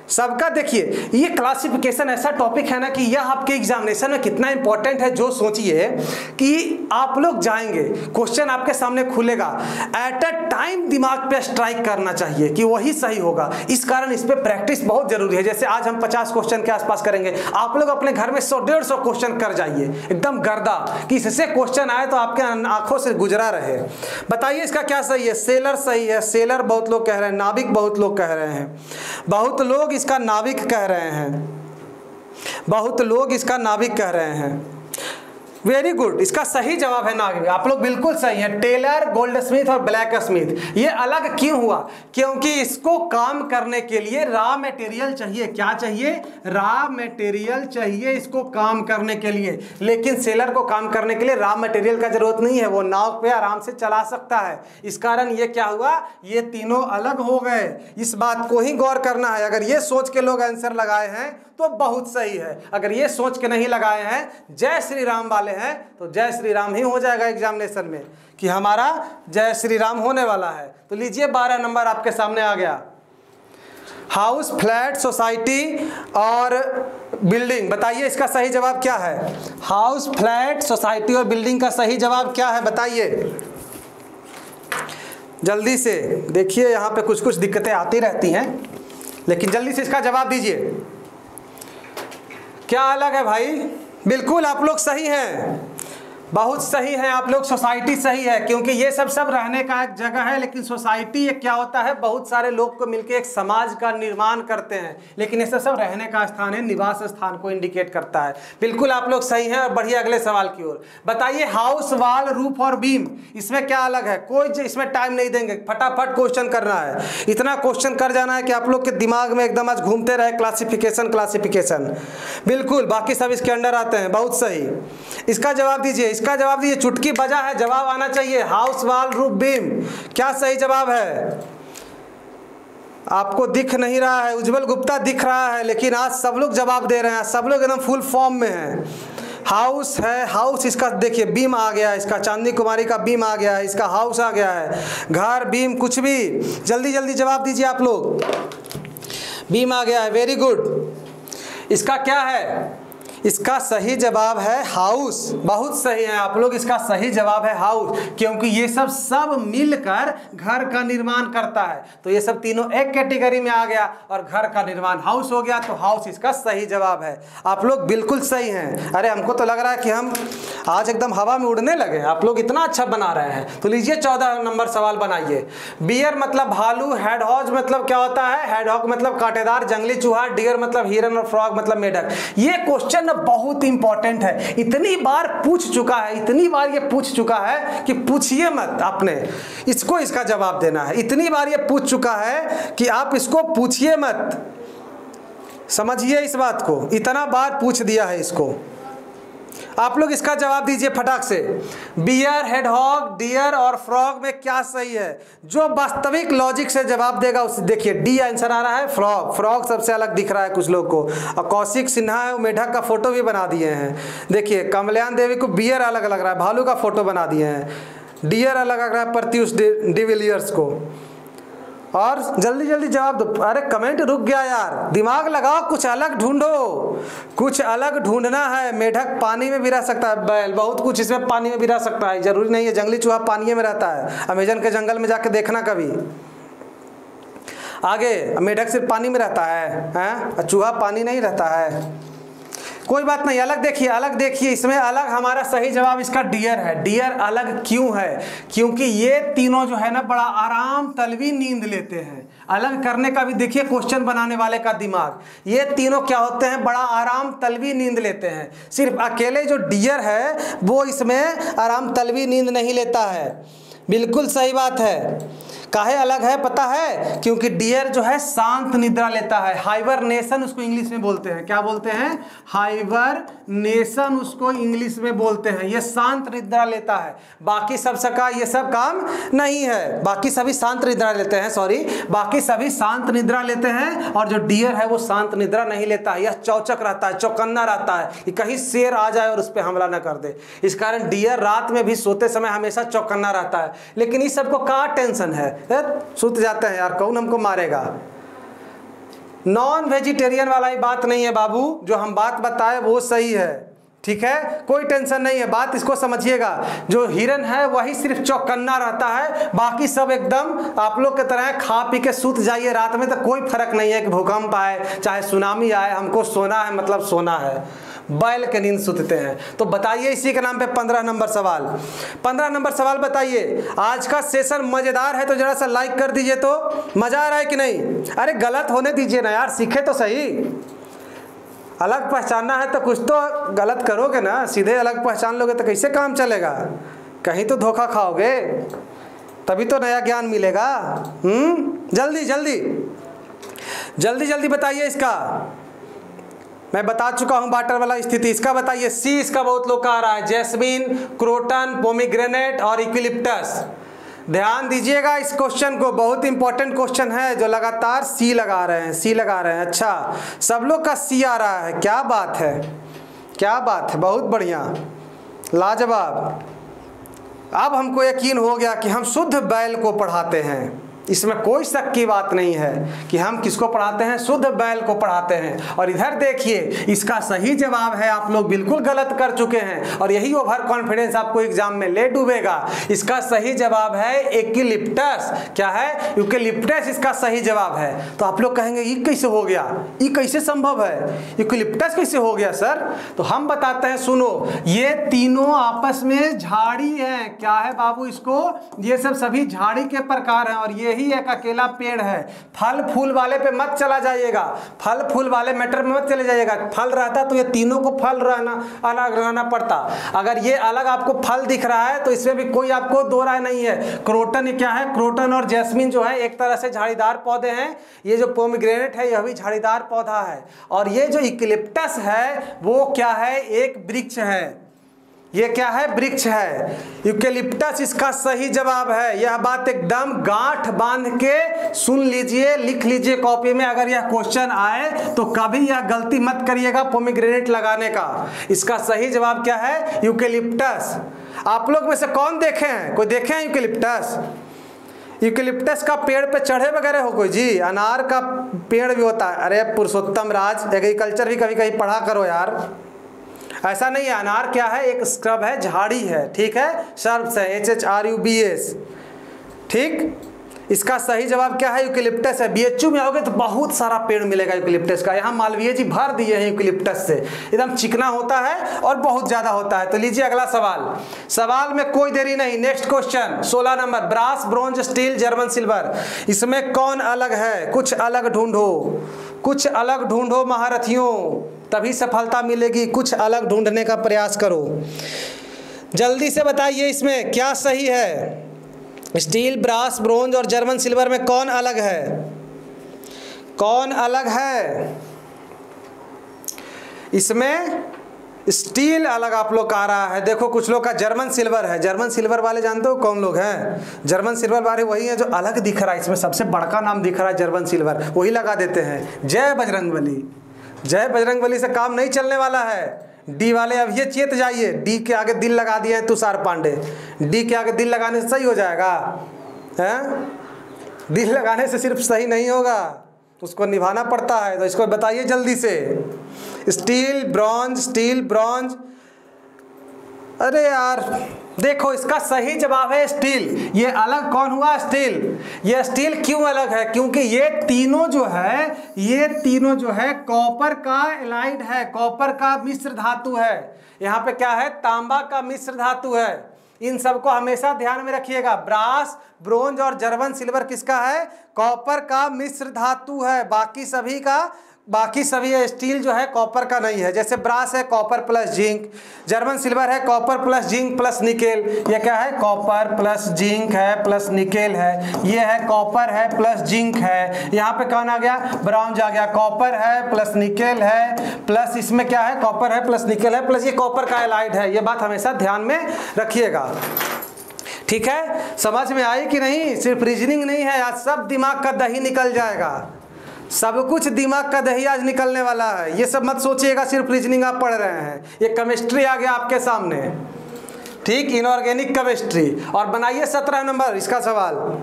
सबका देखिए, ये क्लासिफिकेशन ऐसा टॉपिक है ना कि यह आपके एग्जामिनेशन में कितना इंपॉर्टेंट है, जो सोचिए कि आप लोग जाएंगे, क्वेश्चन आपके सामने खुलेगा, एट अ टाइम दिमाग पे स्ट्राइक करना चाहिए कि वही सही होगा। इस कारण इस पे प्रैक्टिस बहुत जरूरी है। जैसे आज हम 50 क्वेश्चन के आसपास करेंगे, आप लोग अपने घर में 100-150 क्वेश्चन कर जाइए एकदम गर्दा, कि इससे क्वेश्चन आए तो आपके आंखों से गुजरा रहे। बताइए इसका क्या सही है? सेलर सही है, सेलर बहुत लोग कह रहे हैं, नाविक बहुत लोग कह रहे हैं, बहुत लोग इसका नाविक कह रहे हैं, बहुत लोग इसका नाविक कह रहे हैं। वेरी गुड, इसका सही जवाब है नाविक। आप लोग बिल्कुल सही हैं। टेलर, गोल्डस्मिथ और ब्लैक स्मिथ। ये अलग क्यों हुआ? क्योंकि इसको काम करने के लिए रॉ मटेरियल चाहिए। क्या चाहिए? रॉ मटेरियल चाहिए इसको काम करने के लिए। लेकिन सेलर को काम करने के लिए रॉ मटेरियल का जरूरत नहीं है, वो नाव पे आराम से चला सकता है। इस कारण ये क्या हुआ, ये तीनों अलग हो गए। इस बात को ही गौर करना है। अगर ये सोच के लोग आंसर लगाए हैं तो बहुत सही है, अगर ये सोच के नहीं लगाए हैं, जय श्री राम वाले हैं, तो जय श्री राम ही हो जाएगा एग्जामिनेशन में कि हमारा जय श्री राम होने वाला है। तो लीजिए 12 नंबर आपके सामने आ गया। हाउस, फ्लैट, सोसाइटी और बिल्डिंग। बताइए इसका सही जवाब क्या है? हाउस, फ्लैट, सोसाइटी और बिल्डिंग का सही जवाब क्या है? बताइए जल्दी से। देखिए यहाँ पे कुछ कुछ दिक्कतें आती रहती हैं, लेकिन जल्दी से इसका जवाब दीजिए। क्या अलग है भाई? बिल्कुल आप लोग सही हैं, बहुत सही है आप लोग। सोसाइटी सही है, क्योंकि ये सब रहने का एक जगह है। लेकिन सोसाइटी ये क्या होता है, बहुत सारे लोग को मिलकर एक समाज का निर्माण करते हैं। लेकिन ये सब रहने का स्थान है, निवास स्थान को इंडिकेट करता है। बिल्कुल आप लोग सही हैं। और बढ़िए अगले सवाल की ओर बताइए। हाउस, वॉल, रूफ और बीम, इसमें क्या अलग है? कोई इसमें टाइम नहीं देंगे, फटाफट क्वेश्चन करना है। इतना क्वेश्चन कर जाना है कि आप लोग के दिमाग में एकदम आज घूमते रहे क्लासिफिकेशन। बिल्कुल, बाकी सब इसके अंडर आते हैं। बहुत सही। इसका जवाब दीजिए, इसका जवाब दीजिए। चुटकी बजा है, जवाब आना चाहिए। हाउस, वॉल, रूफ, बीम, क्या सही जवाब है? आपको दिख नहीं रहा है, उज्जवल गुप्ता दिख रहा है, लेकिन आज सब लोग जवाब दे रहे हैं, सब लोग एकदम फुल फॉर्म में हैं। हाउस है, हाउस इसका देखिए बीम आ गया, इसका चांदी कुमारी का बीम आ गया है, इसका हाउस आ गया है। घर, बीम, कुछ भी, जल्दी जल्दी जवाब दीजिए आप लोग। बीम आ गया है, वेरी गुड। इसका क्या है? इसका सही जवाब है हाउस। बहुत सही है आप लोग, इसका सही जवाब है हाउस, क्योंकि ये सब मिलकर घर का निर्माण करता है। तो ये सब तीनों एक कैटेगरी में आ गया और घर का निर्माण हाउस हो गया, तो हाउस इसका सही जवाब है। आप लोग बिल्कुल सही हैं। अरे हमको तो लग रहा है कि हम आज एकदम हवा में उड़ने लगे, आप लोग इतना अच्छा बना रहे हैं। तो लीजिए 14 नंबर सवाल बनाइए। बियर मतलब भालू, हेडहॉग मतलब क्या होता है? हेडहॉग मतलब कांटेदार जंगली चूहा, डियर मतलब हिरन और फ्रॉग मतलब मेढक। ये क्वेश्चन बहुत इंपॉर्टेंट है, इतनी बार पूछ चुका है, इतनी बार ये पूछ चुका है कि पूछिए मत, आपने इसको इसका जवाब देना है। इतनी बार ये पूछ चुका है कि आप इसको पूछिए मत, समझिए इस बात को, इतना बार पूछ दिया है इसको। आप लोग इसका जवाब दीजिए फटाक से। बियर, हेडहॉग, डियर और फ्रॉग में क्या सही है? जो वास्तविक लॉजिक से जवाब देगा उसे देखिए। डी आंसर आ रहा है फ्रॉग। फ्रॉग सबसे अलग दिख रहा है कुछ लोग को। और कौशिक सिन्हा है, वो मेढक का फोटो भी बना दिए हैं। देखिए कमल्यान देवी को बियर अलग लग रहा है, भालू का फोटो बना दिए हैं। डियर अलग लग रहा है प्रत्युष डिविलियर्स को। और जल्दी जल्दी जवाब दो। अरे कमेंट रुक गया यार, दिमाग लगाओ, कुछ अलग ढूंढो, कुछ अलग ढूंढना है। मेढक पानी में भी रह सकता है, बैल, बहुत कुछ इसमें पानी में भी रह सकता है, जरूरी नहीं है। जंगली चूहा पानी में रहता है, अमेजन के जंगल में जाके देखना कभी। आगे मेढक सिर्फ पानी में रहता है, चूहा पानी नहीं रहता है। कोई बात नहीं, अलग देखिए, अलग देखिए। इसमें अलग हमारा सही जवाब इसका डियर है। डियर अलग क्यों है? क्योंकि ये तीनों जो है ना बड़ा आराम तलवी नींद लेते हैं। अलग करने का भी देखिए क्वेश्चन बनाने वाले का दिमाग। ये तीनों क्या होते हैं? बड़ा आराम तलवी नींद लेते हैं। सिर्फ अकेले जो डियर है वो इसमें आराम तलवी नींद नहीं लेता है। बिल्कुल सही बात है। काहे अलग है पता है? क्योंकि डियर जो है शांत निद्रा लेता है। हाइबरनेशन उसको इंग्लिश में बोलते हैं। क्या बोलते हैं? हाइबरनेशन उसको इंग्लिश में बोलते हैं। ये शांत निद्रा लेता है। बाकी सबका ये सब काम नहीं है। बाकी सभी शांत निद्रा लेते हैं, सॉरी, बाकी सभी शांत निद्रा लेते हैं। और जो डियर है वो शांत निद्रा नहीं लेता है। यह चौचक रहता है, चौकन्ना रहता है कि कहीं शेर आ जाए और उस पर हमला न कर दे। इस कारण डियर रात में भी सोते समय हमेशा चौकन्ना रहता है। लेकिन इस सबको क्या टेंशन है? सुत जाते हैं यार, कौन हमको मारेगा। नॉन वेजिटेरियन वाला ही बात नहीं है बाबू, जो हम बात बताए वो सही है, ठीक है, कोई टेंशन नहीं है। बात इसको समझिएगा, जो हिरन है वही सिर्फ चौकन्ना रहता है, बाकी सब एकदम आप लोग की तरह खा पी के सूत जाइए रात में, तो कोई फर्क नहीं है कि भूकंप आए चाहे सुनामी आए, हमको सोना है मतलब सोना है, बैल के नींद सुतते हैं। तो बताइए इसी के नाम पे 15 नंबर सवाल, 15 नंबर सवाल बताइए। आज का सेशन मजेदार है तो जरा सा लाइक कर दीजिए, तो मजा आ रहा है कि नहीं? अरे गलत होने दीजिए ना यार, सीखे तो सही। अलग पहचानना है तो कुछ तो गलत करोगे ना, सीधे अलग पहचान लोगे तो कैसे काम चलेगा? कहीं तो धोखा खाओगे, तभी तो नया ज्ञान मिलेगा। जल्दी जल्दी जल्दी जल्दी बताइए इसका। मैं बता चुका हूं वाटर वाला स्थिति, इसका बताइए। सी इसका बहुत लोग का आ रहा है, जैस्मीन, क्रोटन, पोमीग्रेनेट और इक्विलिप्टस। ध्यान दीजिएगा इस क्वेश्चन को, बहुत इंपॉर्टेंट क्वेश्चन है, जो लगातार सी लगा रहे हैं, सी लगा रहे हैं। अच्छा, सब लोग का सी आ रहा है, क्या बात है, क्या बात है, बहुत बढ़िया, लाजवाब। अब हमको यकीन हो गया कि हम शुद्ध बैल को पढ़ाते हैं, इसमें कोई शक की बात नहीं है कि हम किसको पढ़ाते हैं, शुद्ध बैल को पढ़ाते हैं। और इधर देखिए, इसका सही जवाब है, आप लोग बिल्कुल गलत कर चुके हैं और यही ओवर कॉन्फिडेंस आपको एग्जाम में ले डूबेगा। इसका सही जवाब है यूकेलिप्टस। क्या है? यूकेलिप्टस इसका सही जवाब है। तो आप लोग कहेंगे ये कैसे हो गया, ये कैसे संभव है, यूकेलिप्टस कैसे हो गया सर? तो हम बताते हैं, सुनो, ये तीनों आपस में झाड़ी है। क्या है बाबू इसको? ये सब सभी झाड़ी के प्रकार हैं और यही एक अकेला पेड़ है। फल फूल वाले पे मत चला जाइएगा, फल फूल वाले मैटर में मत चले जाइएगा। फल रहता तो ये तीनों को फल रहना अलग रहना पड़ता। अगर ये अलग आपको फल दिख रहा है तो इसमें भी कोई आपको दो राय नहीं है। क्रोटन क्या है? क्रोटन और जैस्मीन जो है एक तरह से झाड़ीदार पौधे हैं। ये जो पोमीग्रेनेट है यह भी झाड़ीदार पौधा है। और ये जो यूकेलिप्टस है वो क्या है? एक वृक्ष है। ये क्या है? वृक्ष है। यूकेलिप्टस इसका सही जवाब है। यह बात एकदम गांठ बांध के सुन लीजिए, लिख लीजिए कॉपी में। अगर यह क्वेश्चन आए तो कभी यह गलती मत करिएगा पोमीग्रेनेट लगाने का। इसका सही जवाब क्या है? यूकेलिप्टस। आप लोग में से कौन देखे हैं, कोई देखे हैं यूकेलिप्टस? यूकेलिप्टस का पेड़ पे चढ़े वगैरह हो कोई? जी, अनार का पेड़ भी होता है। अरे पुरुषोत्तम राज, एग्रीकल्चर भी कभी कभी पढ़ा करो यार। ऐसा नहीं है, अनार क्या है? एक स्क्रब है, झाड़ी है, ठीक है, शर्ब्स है, HHRUBS, ठीक। इसका सही जवाब क्या है? यूकेलिप्टस है। BHU में आओगे तो बहुत सारा पेड़ मिलेगा यूकेलिप्टस का। यहाँ मालवीय जी भर दिए हैं यूकेलिप्टस से, एकदम चिकना होता है और बहुत ज्यादा होता है। तो लीजिए अगला सवाल। सवाल में कोई देरी नहीं, नेक्स्ट क्वेश्चन 16 नंबर, brass, bronze, steel, German silver, इसमें कौन अलग है? कुछ अलग ढूंढो, कुछ अलग ढूंढो महारथियों, तभी सफलता मिलेगी। कुछ अलग ढूंढने का प्रयास करो, जल्दी से बताइए इसमें क्या सही है। स्टील, ब्रास, ब्रोंज और जर्मन सिल्वर में कौन अलग है? कौन अलग है? इसमें स्टील अलग आप लोग का आ रहा है। देखो कुछ लोग का जर्मन सिल्वर है। जर्मन सिल्वर वाले जानते हो कौन लोग हैं? जर्मन सिल्वर वाले वही है जो अलग दिख रहा है, इसमें सबसे बड़का नाम दिख रहा है जर्मन सिल्वर, वही लगा देते हैं। जय बजरंगबली, जय बजरंगबली से काम नहीं चलने वाला है। डी वाले अब ये चेत जाइए, डी के आगे दिल लगा दिए हैं तुषार पांडे। डी के आगे दिल लगाने से सही हो जाएगा? हैं? दिल लगाने से सिर्फ सही नहीं होगा, उसको निभाना पड़ता है। तो इसको बताइए जल्दी से। Steel, bronze, steel, bronze. अरे यार देखो, इसका सही जवाब है स्टील। ये अलग कौन हुआ? स्टील। ये स्टील क्यों अलग है? क्योंकि ये तीनों जो है, ये तीनों जो है कॉपर का एलाइड है, कॉपर का मिश्र धातु है। यहाँ पे क्या है? तांबा का मिश्र धातु है। इन सबको हमेशा ध्यान में रखिएगा। ब्रास, ब्रोंज और जर्मन सिल्वर किसका है? कॉपर का मिश्र धातु है। बाकी सभी स्टील जो है कॉपर का नहीं है। जैसे ब्रास है copper plus zinc, German silver है copper plus zinc plus nickel. ये क्या है? कॉपर प्लस जिंक है प्लस निकेल है। ये है कॉपर है प्लस जिंक है। यहाँ पे कौन आ गया? ब्रॉन्ज आ गया। कॉपर है प्लस निकेल है प्लस इसमें क्या है? कॉपर है प्लस निकेल है प्लस ये कॉपर का एलाइड है। ये बात हमेशा ध्यान में रखिएगा, ठीक है? समझ में आई कि नहीं? सिर्फ रीजनिंग नहीं है आज, सब दिमाग का दही निकल जाएगा। सब कुछ दिमाग का दही आज निकलने वाला है। ये सब मत सोचिएगा सिर्फ रीजनिंग आप पढ़ रहे हैं। ये केमिस्ट्री आ गया आपके सामने, ठीक, इनऑर्गेनिक केमिस्ट्री। और बनाइए 17 नंबर इसका सवाल।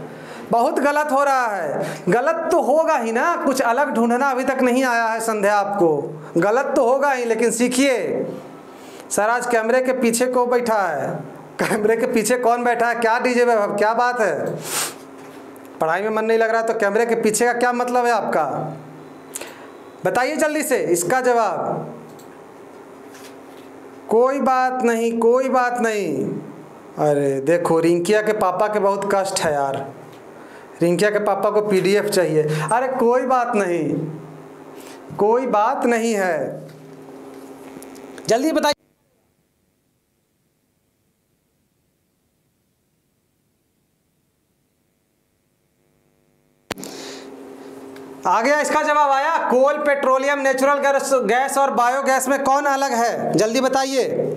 बहुत गलत हो रहा है। गलत तो होगा ही ना, कुछ अलग ढूंढना अभी तक नहीं आया है संध्या आपको, गलत तो होगा ही, लेकिन सीखिए। सर आज कैमरे के पीछे कौन बैठा है, कैमरे के पीछे कौन बैठा है, क्या डीजे वैभव, क्या बात है? पढ़ाई में मन नहीं लग रहा तो कैमरे के पीछे का क्या मतलब है आपका? बताइए जल्दी से इसका जवाब। कोई बात नहीं, कोई बात नहीं। अरे देखो रिंकिया के पापा के बहुत कष्ट है यार, रिंकिया के पापा को पीडीएफ चाहिए। अरे कोई बात नहीं, कोई बात नहीं है, जल्दी बताइए। आ गया, इसका जवाब आया। कोल, पेट्रोलियम, नेचुरल गैस और बायोगैस में कौन अलग है, जल्दी बताइए।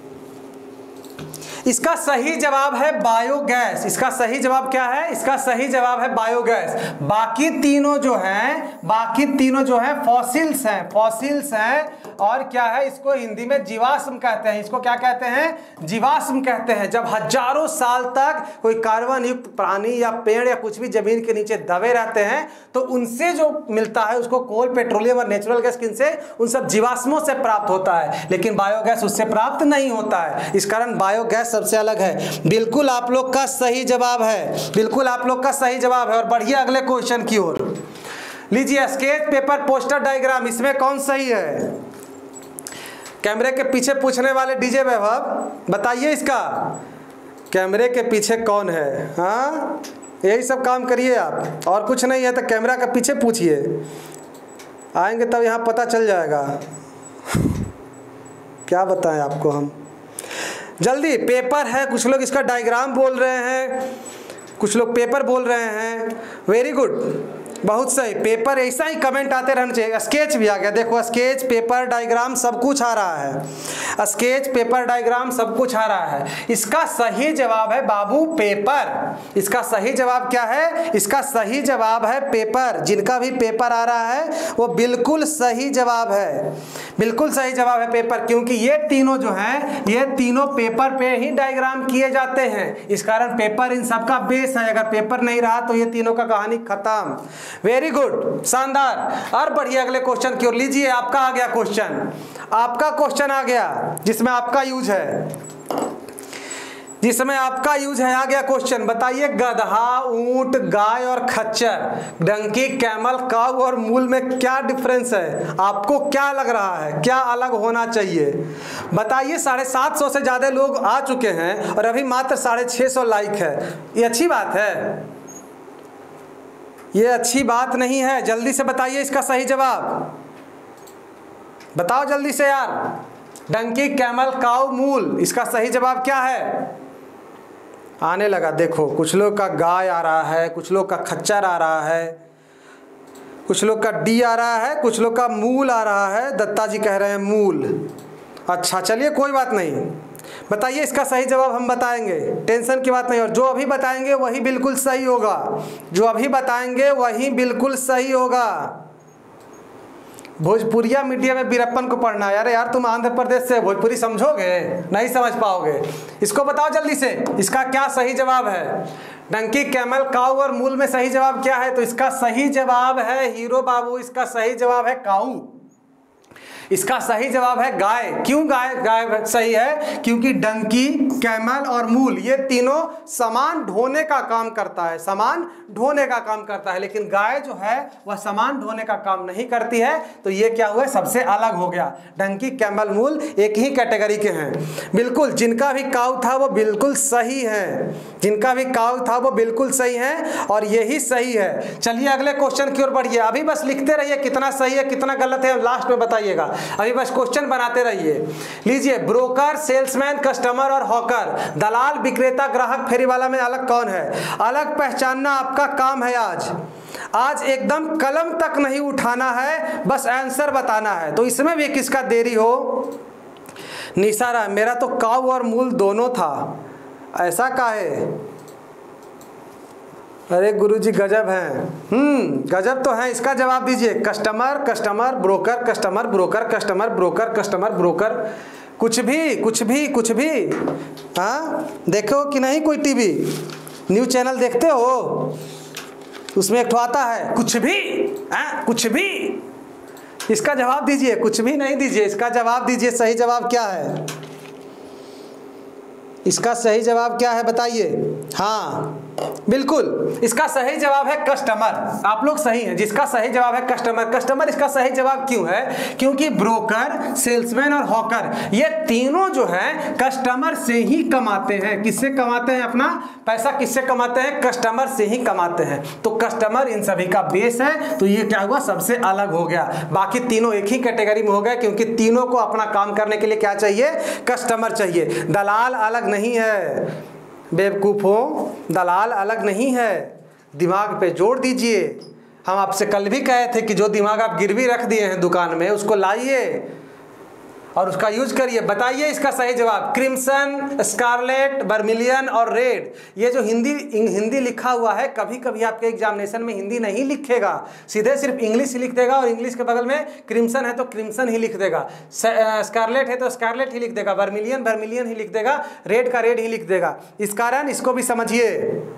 इसका सही जवाब है बायोगैस। इसका सही जवाब क्या है? इसका सही जवाब है बायोगैस। बाकी तीनों जो हैं फॉसिल्स हैं, फॉसिल्स हैं। और क्या है, इसको हिंदी में जीवाश्म कहते हैं। इसको क्या कहते हैं? जीवाश्म कहते हैं। जब हजारों साल तक कोई कार्बन युक्त प्राणी या पेड़ या कुछ भी जमीन के नीचे दबे रहते हैं तो उनसे जो मिलता है उसको कोल, पेट्रोलियम और नेचुरल गैस किनसे? उन सब जीवाश्मों से प्राप्त होता है, लेकिन बायोगैस उससे प्राप्त नहीं होता है। इस कारण बायोगैस सबसे अलग है। बिल्कुल आप लोग का सही जवाब है, बिल्कुल आप लोग का सही जवाब है। और बढ़िए अगले क्वेश्चन की ओर। लीजिए, स्केच पेपर, पोस्टर, डायग्राम, इसमें कौन सही है? कैमरे के पीछे पूछने वाले डीजे वैभव बताइए इसका, कैमरे के पीछे कौन है? हाँ, यही सब काम करिए आप, और कुछ नहीं है तो कैमरा के पीछे पूछिए, आएंगे तब यहाँ पता चल जाएगा। क्या बताएं आपको हम, जल्दी। पेपर है, कुछ लोग इसका डायग्राम बोल रहे हैं, कुछ लोग पेपर बोल रहे हैं। वेरी गुड, बहुत सही। पेपर, ऐसा ही कमेंट आते रहना चाहिए। स्केच भी आ गया, देखो स्केच, पेपर, डायग्राम सब कुछ आ रहा है। स्केच, पेपर, डायग्राम सब कुछ आ रहा है। इसका सही जवाब है बाबू पेपर। इसका सही जवाब क्या है? इसका सही जवाब है पेपर। जिनका भी पेपर आ रहा है वो बिल्कुल सही जवाब है, बिल्कुल सही जवाब है पेपर। क्योंकि ये तीनों जो हैं, ये तीनों पेपर पे ही डायग्राम किए जाते हैं। इस कारण पेपर इन सबका बेस है। अगर पेपर नहीं रहा तो ये तीनों का कहानी खत्म। वेरी गुड, शानदार। और बढ़िया अगले क्वेश्चन की ओर। लीजिए, आपका आ गया क्वेश्चन, आपका क्वेश्चन आ गया जिसमें आपका यूज है, जिसमें आपका यूज है। आ गया क्वेश्चन, बताइए गधा, ऊंट, गाय और खच्चर, डंकी, कैमल, काऊ और मूल में क्या डिफरेंस है? आपको क्या लग रहा है, क्या अलग होना चाहिए? बताइए। 750 से ज्यादा लोग आ चुके हैं और अभी मात्र 650 लाइक है। ये अच्छी बात है? ये अच्छी बात नहीं है। जल्दी से बताइए इसका सही जवाब, बताओ जल्दी से यार। डंकी, कैमल, काऊ, मूल, इसका सही जवाब क्या है? आने लगा, देखो कुछ लोग का गाय आ रहा है, कुछ लोग का खच्चर आ रहा है, कुछ लोग का डी आ रहा है, कुछ लोग का मूल आ रहा है। दत्ता जी कह रहे हैं मूल। अच्छा चलिए कोई बात नहीं, बताइए इसका सही जवाब हम बताएंगे, टेंशन की बात नहीं। और जो अभी बताएंगे वही बिल्कुल सही होगा, जो अभी बताएंगे वही बिल्कुल सही होगा। भोजपुरिया मीडिया में वीरप्पन को पढ़ना है। अरे यार तुम आंध्र प्रदेश से, भोजपुरी समझोगे? नहीं समझ पाओगे। इसको बताओ जल्दी से, इसका क्या सही जवाब है? डंकी, कैमल, काऊ और मूल में सही जवाब क्या है? तो इसका सही जवाब है हीरो बाबू, इसका सही जवाब है काऊ। इसका सही जवाब है गाय। क्यों गाय? गाय सही है क्योंकि डंकी, कैमल और मूल ये तीनों सामान ढोने का काम करता है, सामान ढोने का काम करता है। लेकिन गाय जो है वह सामान ढोने का काम नहीं करती है। तो ये क्या हुआ? सबसे अलग हो गया। डंकी, कैमल, मूल एक ही कैटेगरी के हैं। बिल्कुल, जिनका भी काऊ था वो बिल्कुल सही है, जिनका भी काऊ था वो बिल्कुल सही है और यही सही है। चलिए अगले क्वेश्चन की ओर बढ़िए। अभी बस लिखते रहिए कितना सही है कितना गलत है, लास्ट में बताइएगा। अभी बस क्वेश्चन बनाते रहिए। लीजिए, ब्रोकर, सेल्समैन, कस्टमर और हॉकर, दलाल, विक्रेता, ग्राहक, फेरीवाला में अलग कौन है? अलग पहचानना आपका काम है आज एकदम कलम तक नहीं उठाना है, बस आंसर बताना है। तो इसमें भी किसका देरी हो? निसारा, मेरा तो काऊ और मूल दोनों था, ऐसा काहे? अरे गुरुजी गजब हैं। गजब तो है। इसका जवाब दीजिए। Customer, customer, broker, customer, broker, customer, broker, customer, broker, कुछ भी कुछ भी कुछ भी। हाँ, देखो कि नहीं कोई टीवी न्यूज़ चैनल देखते हो? उसमें एक ठो आता है कुछ भी, कुछ भी। इसका जवाब दीजिए, कुछ भी नहीं दीजिए, इसका जवाब दीजिए। सही जवाब क्या है? इसका सही जवाब क्या है बताइए? हाँ बिल्कुल, इसका सही जवाब है कस्टमर। आप लोग सही हैं, जिसका सही जवाब है कस्टमर। कस्टमर इसका सही जवाब क्यों है? क्योंकि ब्रोकर, सेल्समैन और हॉकर ये तीनों जो है कस्टमर से ही कमाते हैं। किससे कमाते हैं? अपना पैसा किससे कमाते हैं? कस्टमर से ही कमाते हैं। तो कस्टमर इन सभी का बेस है। तो ये क्या हुआ? सबसे अलग हो गया। बाकी तीनों एक ही कैटेगरी में हो गए, क्योंकि तीनों को अपना काम करने के लिए क्या चाहिए? कस्टमर चाहिए। दलाल अलग नहीं है बेवकूफ़ों, दलाल अलग नहीं है। दिमाग पे जोड़ दीजिए। हम आपसे कल भी कहे थे कि जो दिमाग आप गिरवी रख दिए हैं दुकान में, उसको लाइए और उसका यूज करिए। बताइए इसका सही जवाब। क्रिम्सन, स्कारलेट, वर्मिलियन और रेड। ये जो हिंदी लिखा हुआ है, कभी कभी आपके एग्जामिनेशन में हिंदी नहीं लिखेगा, सीधे सिर्फ इंग्लिश ही लिख देगा और इंग्लिश के बगल में क्रिम्सन है तो क्रिम्सन ही लिख देगा, स्कारलेट है तो स्कारलेट ही लिख देगा, वर्मिलियन वर्मिलियन ही लिख देगा, रेड का रेड ही लिख देगा। इस कारण इसको भी समझिए।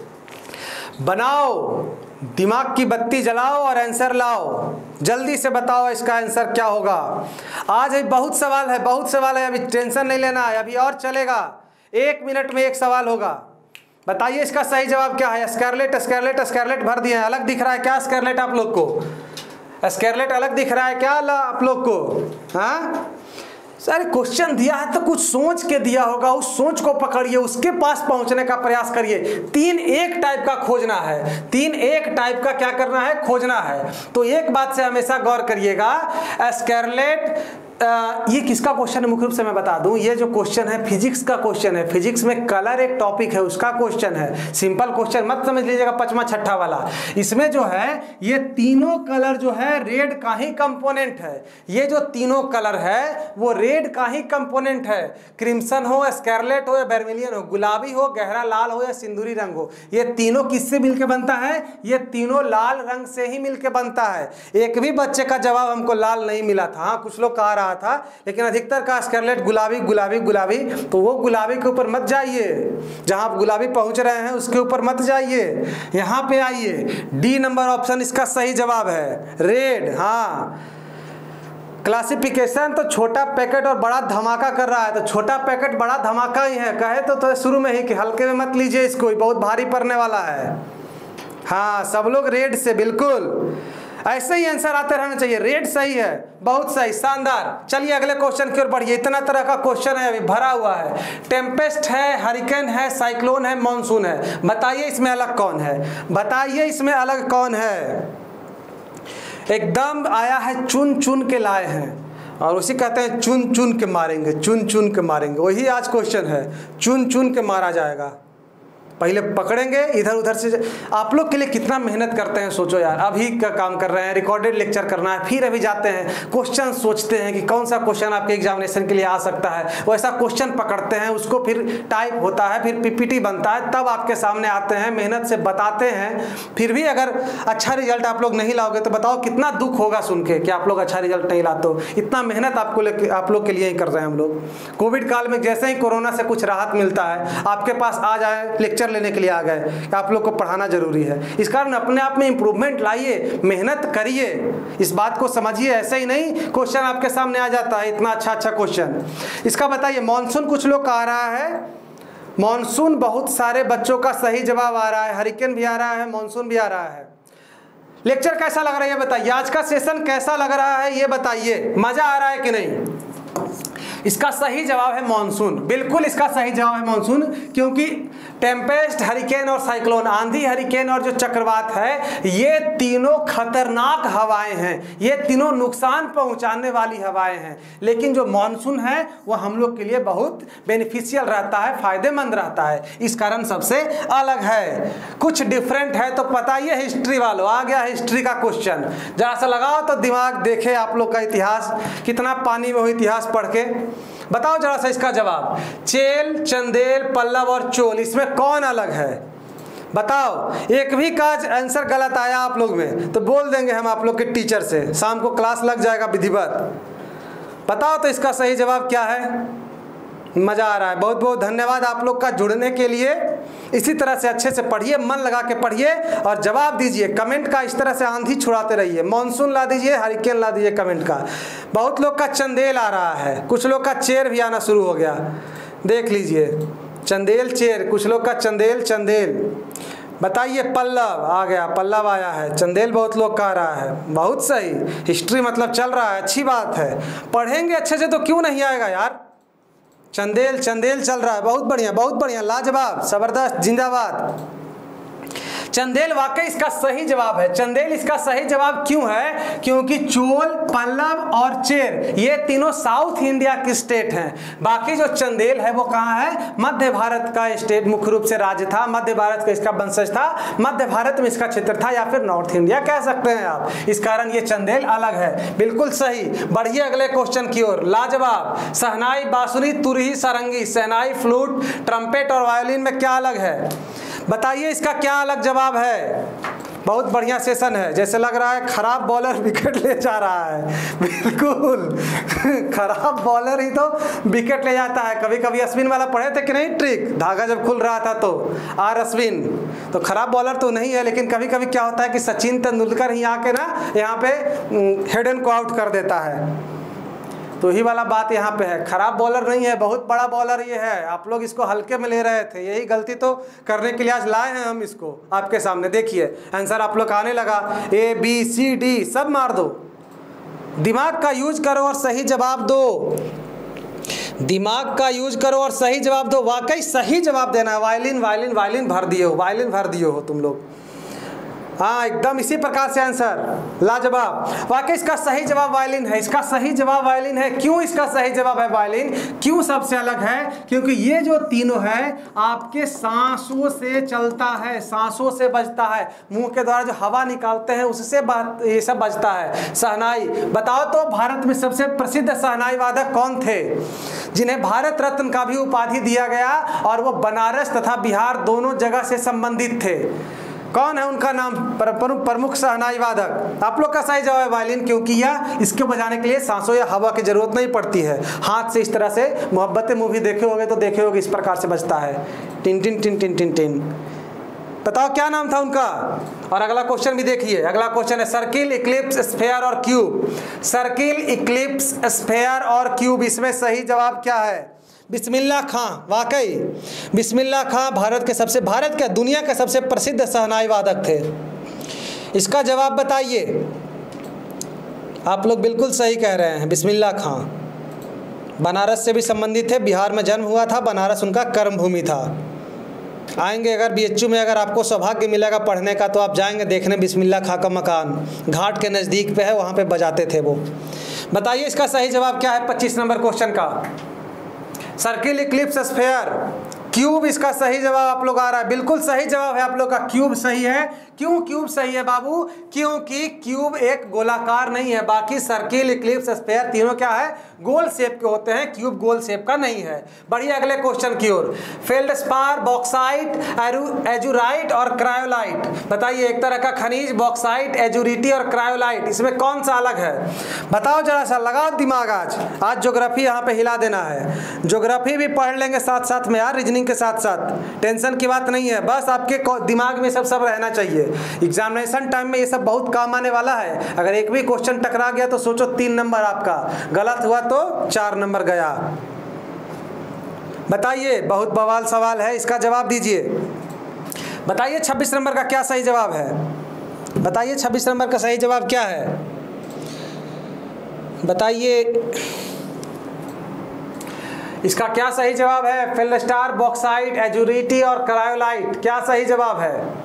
बनाओ, दिमाग की बत्ती जलाओ और आंसर लाओ। जल्दी से बताओ इसका आंसर क्या होगा। आज बहुत सवाल है, बहुत सवाल है, अभी टेंशन नहीं लेना है, अभी और चलेगा। 1 मिनट में एक सवाल होगा। बताइए इसका सही जवाब क्या है? स्कारलेट स्कारलेट स्कारलेट भर दिए हैं। अलग दिख रहा है क्या स्कारलेट आप लोग को? स्कारलेट अलग दिख रहा है क्या आप लोग को? हाँ सर, क्वेश्चन दिया है तो कुछ सोच के दिया होगा, उस सोच को पकड़िए, उसके पास पहुंचने का प्रयास करिए। 3 एक टाइप का खोजना है, 3 एक टाइप का क्या करना है? खोजना है। तो एक बात से हमेशा गौर करिएगा, स्कारलेट ये किसका क्वेश्चन है मुख्य रूप से मैं बता दूं। ये जो क्वेश्चन है फिजिक्स का क्वेश्चन है। फिजिक्स में कलर एक टॉपिक है, उसका क्वेश्चन है। सिंपल क्वेश्चन मत समझ लीजिएगा 5वां 6ठा वाला। इसमें जो है ये तीनों कलर जो है रेड का ही कंपोनेंट है। ये जो तीनों कलर है वो रेड का ही कंपोनेंट है। क्रिम्सन हो, स्कारलेट हो या वर्मिलियन हो, गुलाबी हो, गहरा लाल हो या सिंदूरी रंग हो, ये तीनों किससे मिलके बनता है? ये तीनों लाल रंग से ही मिलके बनता है। एक भी बच्चे का जवाब हमको लाल नहीं मिला था। हाँ कुछ लोग कह रहा था, लेकिन अधिकतर का स्कारलेट गुलाबी गुलाबी गुलाबी। तो वो गुलाबी के ऊपर मत जाइए, जहां आप गुलाबी पहुंच रहे हैं उसके ऊपर मत जाइए, यहां पे आइए। डी नंबर ऑप्शन इसका सही जवाब है, रेड। हाँ क्लासिफिकेशन तो छोटा पैकेट और बड़ा धमाका कर रहा है, तो छोटा पैकेट बड़ा धमाका ही है। कहे तो शुरू में ही कि हल्के में मत लीजिए इसको, बहुत भारी पड़ने वाला है। हाँ सब लोग रेड से, बिल्कुल ऐसे ही आंसर आते रहना चाहिए। रेड सही है, बहुत सही, शानदार। चलिए अगले क्वेश्चन की ओर बढ़िए। इतना तरह का क्वेश्चन है, अभी भरा हुआ है। टेम्पेस्ट है, हरिकेन है, साइक्लोन है, मानसून है। बताइए इसमें अलग कौन है? बताइए इसमें अलग कौन है? एकदम आया है, चुन चुन के लाए हैं, और उसी कहते हैं चुन चुन के मारेंगे, चुन चुन के मारेंगे। वही आज क्वेश्चन है, चुन चुन के मारा जाएगा। पहले पकड़ेंगे इधर उधर से। आप लोग के लिए कितना मेहनत करते हैं सोचो यार। अभी का काम कर रहे हैं, रिकॉर्डेड लेक्चर करना है, फिर अभी जाते हैं क्वेश्चन सोचते हैं कि कौन सा क्वेश्चन आपके एग्जामिनेशन के लिए आ सकता है। वैसा क्वेश्चन पकड़ते हैं, उसको फिर टाइप होता है, फिर पीपीटी बनता है, तब आपके सामने आते हैं, मेहनत से बताते हैं। फिर भी अगर अच्छा रिजल्ट आप लोग नहीं लाओगे तो बताओ कितना दुख होगा सुन के कि आप लोग अच्छा रिजल्ट नहीं लाते हो। इतना मेहनत आप लोग के लिए ही कर रहे हैं हम लोग। कोविड काल में जैसे ही कोरोना से कुछ राहत मिलता है, आपके पास आ जाए लेक्चर लेने के लिए आ गए कि आप लोग को पढ़ाना जरूरी है। इस कारण अपने आप में इंप्रूवमेंट लाइए, मेहनत करिए, इस बात को समझिए। ऐसे ही नहीं क्वेश्चन आपके सामने आ जाता है, इतना अच्छा अच्छा क्वेश्चन। इसका बताइए मानसून, कुछ लोग कह रहा है मानसून, बहुत सारे बच्चों का सही जवाब आ रहा है। हरिकेन भी आ रहा है, मानसून भी आ रहा है। लेक्चर कैसा लग रहा है ये बताइए। आज का सेशन कैसा लग रहा है ये बताइए। मजा आ रहा है कि नहीं? इसका सही जवाब है मानसून। बिल्कुल इसका सही जवाब है मानसून, क्योंकि टेम्पेस्ट, हरिकेन और साइक्लोन, आंधी, हरिकेन और जो चक्रवात है, ये तीनों खतरनाक हवाएं हैं, ये तीनों नुकसान पहुंचाने वाली हवाएं हैं। लेकिन जो मानसून है वो हम लोग के लिए बहुत बेनिफिशियल रहता है, फायदेमंद रहता है, इस कारण सबसे अलग है। कुछ डिफरेंट है तो बताइए हिस्ट्री वालों। आ गया हिस्ट्री का क्वेश्चन, जरा सा लगाओ तो दिमाग देखे आप लोग का इतिहास कितना पानी में हो इतिहास पढ़ के। बताओ जरा सा इसका जवाब। चेल, चंदेल, पल्लव और चोल, इसमें कौन अलग है? बताओ। एक भी का आंसर गलत आया आप लोग में तो बोल देंगे हम आप लोग के टीचर से, शाम को क्लास लग जाएगा विधिवत। बताओ तो इसका सही जवाब क्या है? मजा आ रहा है। बहुत बहुत धन्यवाद आप लोग का जुड़ने के लिए। इसी तरह से अच्छे से पढ़िए, मन लगा के पढ़िए और जवाब दीजिए। कमेंट का इस तरह से आंधी छुड़ाते रहिए, मानसून ला दीजिए, हरिकेन ला दीजिए कमेंट का। बहुत लोग का चंदेल आ रहा है, कुछ लोग का चेर भी आना शुरू हो गया, देख लीजिए। चंदेल चेर, कुछ लोग का चंदेल चंदेल। बताइए पल्लव आ गया, पल्लव आया है। चंदेल बहुत लोग का आ रहा है, बहुत सही। हिस्ट्री मतलब चल रहा है, अच्छी बात है। पढ़ेंगे अच्छे से तो क्यों नहीं आएगा यार। चंदेल चंदेल चल रहा है, बहुत बढ़िया, लाजवाब, जबरदस्त, जिंदाबाद। चंदेल वाकई इसका सही जवाब है। चंदेल इसका सही जवाब क्यों है? क्योंकि चोल, पल्लव और चेर ये तीनों साउथ इंडिया की स्टेट हैं। बाकी जो चंदेल है वो कहाँ है? मध्य भारत का स्टेट, मुख्य रूप से राज्य था, मध्य भारत का इसका वंशज था, मध्य भारत में इसका क्षेत्र था, या फिर नॉर्थ इंडिया कह सकते हैं आप। इस कारण ये चंदेल अलग है। बिल्कुल सही। बढ़िए अगले क्वेश्चन की ओर। लाजवाब। शहनाई, बांसुरी, तुरही, सारंगी, शहनाई, फ्लूट, ट्रम्पेट और वायोलिन में क्या अलग है? बताइए इसका क्या अलग जवाब है। बहुत बढ़िया सेशन है, जैसे लग रहा है खराब बॉलर विकेट ले जा रहा है। बिल्कुल खराब बॉलर ही तो विकेट ले जाता है। कभी कभी अश्विन वाला पढ़े थे कि नहीं ट्रिक, धागा जब खुल रहा था तो आर अश्विन, तो खराब बॉलर तो नहीं है, लेकिन कभी कभी क्या होता है कि सचिन तेंदुलकर ही आके ना यहाँ पे हेडन को आउट कर देता है। तो ही वाला बात यहाँ पे है, खराब बॉलर नहीं है, बहुत बड़ा बॉलर ये है। आप लोग इसको हल्के में ले रहे थे, यही गलती तो करने के लिए आज लाए हैं हम इसको आपके सामने। देखिए आंसर आप लोग आने लगा, A B C D सब मार दो। दिमाग का यूज करो और सही जवाब दो। दिमाग का यूज करो और सही जवाब दो। वाकई सही जवाब देना है। वायलिन वायलिन वायलिन भर दिए हो, वायलिन भर दिए हो तुम लोग। हाँ एकदम इसी प्रकार से आंसर, लाजवाब। वाकई इसका सही जवाब वायलिन है। इसका सही जवाब वायलिन है। क्यों इसका सही जवाब है वायलिन? क्यों सबसे अलग है? क्योंकि ये जो तीनों है आपके सांसों से चलता है, सांसों से बजता है। मुंह के द्वारा जो हवा निकालते हैं उससे ये सब बजता है। शहनाई, बताओ तो भारत में सबसे प्रसिद्ध शहनाई वादक कौन थे जिन्हें भारत रत्न का भी उपाधि दिया गया, और वो बनारस तथा बिहार दोनों जगह से संबंधित थे? कौन है उनका नाम? प्रमुख शहनाई वादक। आप लोग का सही जवाब है वायलिन, क्योंकि यह इसको बजाने के लिए सांसों या हवा की जरूरत नहीं पड़ती है। हाथ से इस तरह से, मोहब्बतें मूवी देखे होंगे तो देखे होंगे, इस प्रकार से बजता है, टिन टिन टिन टिन टिन टिन। बताओ क्या नाम था उनका? और अगला क्वेश्चन भी देखिए। अगला क्वेश्चन है सर्किल, इक्लिप्स, स्फेयर और क्यूब। सर्किल, इक्लिप्स, स्फेयर और क्यूब, इसमें सही जवाब क्या है? बिस्मिल्लाह खां। वाकई बिस्मिल्लाह खां भारत के दुनिया के सबसे प्रसिद्ध शहनाई वादक थे। इसका जवाब बताइए। आप लोग बिल्कुल सही कह रहे हैं, बिस्मिल्लाह खां बनारस से भी संबंधित थे, बिहार में जन्म हुआ था, बनारस उनका कर्म भूमि था। आएंगे अगर BHU में, अगर आपको सौभाग्य मिलेगा पढ़ने का तो आप जाएंगे देखने बिस्मिल्लाह खां का मकान, घाट के नज़दीक पे है, वहाँ पे बजाते थे वो। बताइए इसका सही जवाब क्या है 25 नंबर क्वेश्चन का? सर्किल, इक्लिप्स, स्फेयर, क्यूब इसका सही जवाब आप लोग आ रहा है। बिल्कुल सही जवाब है आप लोग का, क्यूब सही है। क्यों क्यूब सही है बाबू? क्योंकि क्यूब एक गोलाकार नहीं है। बाकी सर्किल, इक्लिप्स, स्फेयर तीनों क्या है? गोल शेप के होते हैं। क्यूब गोल शेप का नहीं है। बढ़िया अगले क्वेश्चन की ओर। फेल्डस्पार, बॉक्साइट, एजुराइट और क्रायोलाइट। बताइए एक तरह का खनिज बॉक्साइट, एजुरिटी और क्रायोलाइट, इसमें कौन सा अलग है? बताओ जरा सा, लगाओ दिमाग। आज ज्योग्राफी यहाँ पे हिला देना है। ज्योग्राफी भी पढ़ लेंगे साथ साथ में यार, रीजनिंग के साथ साथ, टेंशन की बात नहीं है। बस आपके दिमाग में सब रहना चाहिए। एग्जामिनेशन टाइम में ये सब बहुत काम आने वाला है। अगर एक भी क्वेश्चन टकरा गया तो सोचो 3 नंबर आपका, गलत हुआ तो 4 नंबर गया। बताइए, बहुत बवाल सवाल है, इसका जवाब दीजिए। बताइए 26 नंबर का क्या सही जवाब है? बताइए 26 नंबर का सही जवाब क्या है? बताइए इसका क्या सही जवाब है? फेल्डस्पार, बॉक्साइट, एजुरिटी और क्रायोलाइट, क्या सही जवाब है?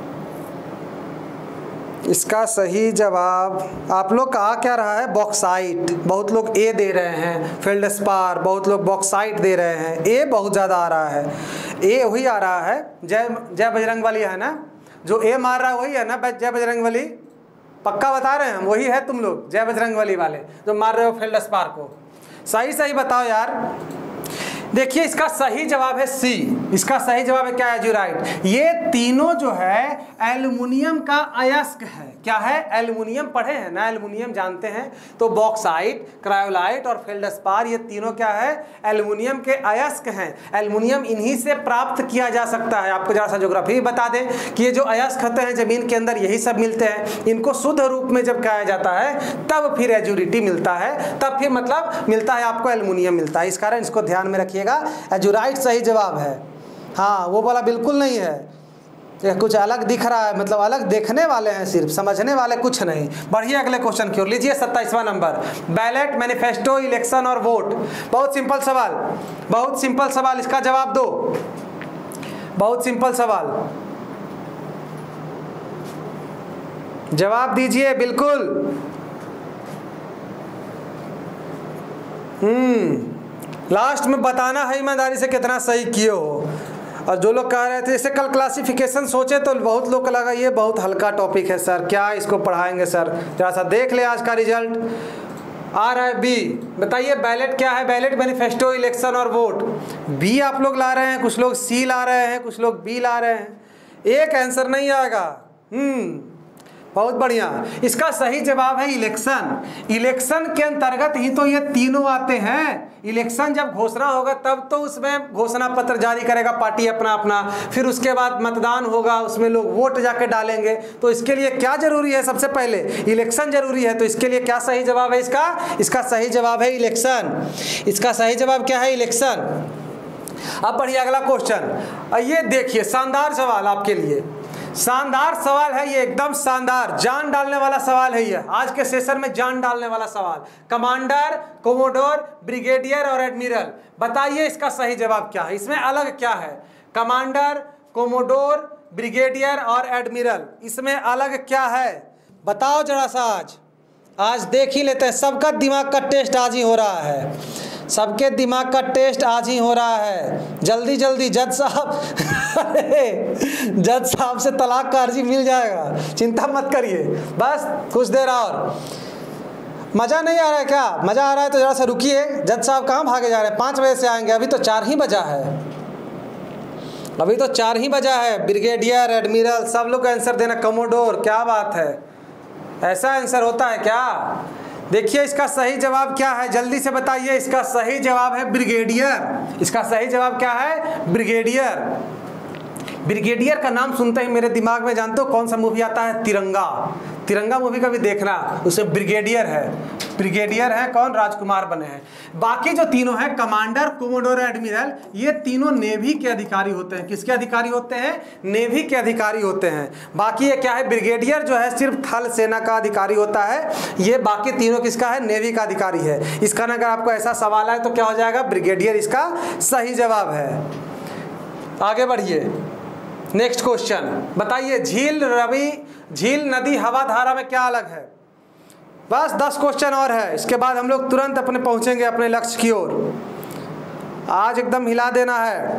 इसका सही जवाब आप लोग कहा क्या रहा है? बॉक्साइट। बहुत लोग ए दे रहे हैं, फेल्डस्पार, बहुत लोग बॉक्साइट दे रहे हैं। ए बहुत ज़्यादा आ रहा है, ए वही आ रहा है। जय बजरंगबली है ना, जो ए मार रहा है वही है ना जय बजरंगबली? पक्का बता रहे हैं हम, वही है तुम लोग जय बजरंगबली वाले जो मार रहे हो फेल्डस्पार को। सही बताओ यार। देखिए इसका सही जवाब है सी। इसका सही जवाब है क्या? एजुराइट। ये तीनों जो है एल्युमिनियम का अयस्क है। क्या है? एल्युमिनियम पढ़े हैं ना, एल्युमिनियम जानते हैं। तो बॉक्साइट, क्रायोलाइट और फेल्डस्पार ये तीनों क्या है? एल्युमिनियम के अयस्क हैं। एल्युमिनियम इन्हीं से प्राप्त किया जा सकता है। आपको जरा सा ज्योग्राफी बता दें कि ये जो अयस्क होते हैं जमीन के अंदर यही सब मिलते हैं। इनको शुद्ध रूप में जब खाया जाता है तब फिर एजुरिटी मिलता है, तब फिर मतलब मिलता है आपको एल्युमिनियम मिलता है। इस कारण इसको ध्यान में रखिएगा, एजुराइट सही जवाब है। हाँ वो वाला बिल्कुल नहीं है, ये कुछ अलग दिख रहा है, मतलब अलग देखने वाले हैं, सिर्फ समझने वाले कुछ नहीं। बढ़िए अगले क्वेश्चन की ओर लीजिए। 27वां नंबर, बैलेट, मैनिफेस्टो, इलेक्शन और वोट। बहुत सिंपल सवाल, बहुत सिंपल सवाल, इसका जवाब दो। बहुत सिंपल सवाल, जवाब दीजिए बिल्कुल। लास्ट में बताना है ईमानदारी से कितना सही किए हो। और जो लोग कह रहे थे जैसे कल क्लासिफिकेशन सोचे तो बहुत लोग को लगा ये बहुत हल्का टॉपिक है सर, क्या इसको पढ़ाएंगे सर। जरा सा देख ले आज का रिजल्ट आ रहा है बी। बताइए बैलेट क्या है? बैलेट, मैनिफेस्टो, इलेक्शन और वोट। बी आप लोग ला रहे हैं, कुछ लोग सी ला रहे हैं, कुछ लोग बी ला रहे हैं। एक आंसर नहीं आएगा। बहुत बढ़िया। इसका सही जवाब है इलेक्शन। इलेक्शन के अंतर्गत ही तो ये तीनों आते हैं। इलेक्शन जब घोषणा होगा तब तो उसमें घोषणा पत्र जारी करेगा पार्टी अपना अपना, फिर उसके बाद मतदान होगा, उसमें लोग वोट जाके डालेंगे। तो इसके लिए क्या जरूरी है? सबसे पहले इलेक्शन जरूरी है। तो इसके लिए क्या सही जवाब है इसका? इसका सही जवाब है इलेक्शन। इसका सही जवाब क्या है? इलेक्शन। अब बढ़िए अगला क्वेश्चन, ये देखिए शानदार सवाल आपके लिए, शानदार सवाल है ये, एकदम शानदार, जान डालने वाला सवाल है ये। आज के सेशन में जान डालने वाला सवाल। कमांडर, कोमोडोर, ब्रिगेडियर और एडमिरल, बताइए इसका सही जवाब क्या है? इसमें अलग क्या है? कमांडर, कोमोडोर, ब्रिगेडियर और एडमिरल, इसमें अलग क्या है? बताओ जरा सा। आज देख ही लेते हैं। सबका दिमाग का टेस्ट आज ही हो रहा है, सबके दिमाग का टेस्ट आज ही हो रहा है। जल्दी जल्दी जज साहब जज साहब से तलाक का अर्जी मिल जाएगा, चिंता मत करिए, बस कुछ देर और। मज़ा नहीं आ रहा है क्या? मज़ा आ रहा है तो ज़रा सा रुकिए। जज साहब कहाँ भागे जा रहे हैं? 5 बजे से आएंगे, अभी तो 4 ही बजा है, अभी तो 4 ही बजा है। ब्रिगेडियर, एडमिरल, सब लोग आंसर देना। कमोडोर, क्या बात है, ऐसा आंसर होता है क्या? देखिए इसका सही जवाब क्या है, जल्दी से बताइए। इसका सही जवाब है ब्रिगेडियर। इसका सही जवाब क्या है? ब्रिगेडियर। ब्रिगेडियर का नाम सुनते ही मेरे दिमाग में जानते हो कौन सा मूवी आता है? तिरंगा। तिरंगा मूवी का भी देखना, उसमें ब्रिगेडियर है। ब्रिगेडियर है कौन? राजकुमार बने हैं। बाकी जो तीनों हैं, कमांडर, कोमोडोर, एडमिरल, ये तीनों नेवी के अधिकारी होते हैं। किसके अधिकारी होते हैं? नेवी के अधिकारी होते हैं। बाकी ये क्या है? ब्रिगेडियर जो है सिर्फ थल सेना का अधिकारी होता है। ये बाकी तीनों किसका है? नेवी का अधिकारी है। इसका अगर आपको ऐसा सवाल है तो क्या हो जाएगा? ब्रिगेडियर इसका सही जवाब है। आगे बढ़िए, नेक्स्ट क्वेश्चन बताइए। झील, रवि, झील, नदी, हवा, धारा में क्या अलग है? बस 10 क्वेश्चन और है, इसके बाद हम लोग तुरंत अपने पहुंचेंगे अपने लक्ष्य की ओर। आज एकदम हिला देना है।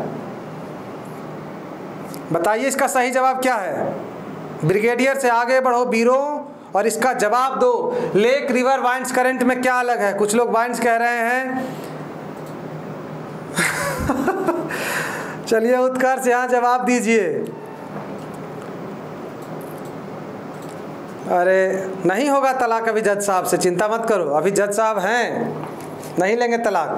बताइए इसका सही जवाब क्या है? ब्रिगेडियर से आगे बढ़ो वीरों और इसका जवाब दो। लेक, रिवर, वाइंड्स, करंट में क्या अलग है? कुछ लोग वाइंड्स कह रहे हैं चलिए उत्कर्ष यहाँ जवाब दीजिए। अरे नहीं होगा तलाक अभी जज साहब से, चिंता मत करो, अभी जज साहब हैं, नहीं लेंगे तलाक।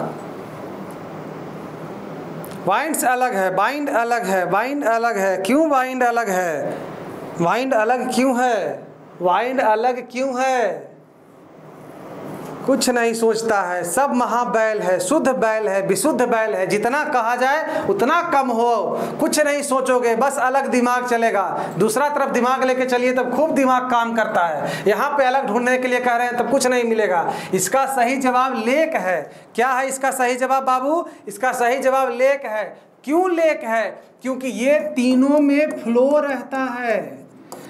वाइंड्स अलग है, बाइंड अलग है, बाइंड अलग है। क्यों बाइंड अलग है? वाइंड अलग क्यों है? वाइंड अलग क्यों है? कुछ नहीं सोचता है, सब महाबैल है, शुद्ध बैल है, विशुद्ध बैल है। जितना कहा जाए उतना कम हो, कुछ नहीं सोचोगे, बस अलग दिमाग चलेगा। दूसरा तरफ दिमाग लेके चलिए तब खूब दिमाग काम करता है। यहाँ पे अलग ढूंढने के लिए कह रहे हैं तब कुछ नहीं मिलेगा। इसका सही जवाब लेक है। क्या है इसका सही जवाब बाबू? इसका सही जवाब लेक है। क्यों लेक है? क्योंकि ये तीनों में फ्लो रहता है।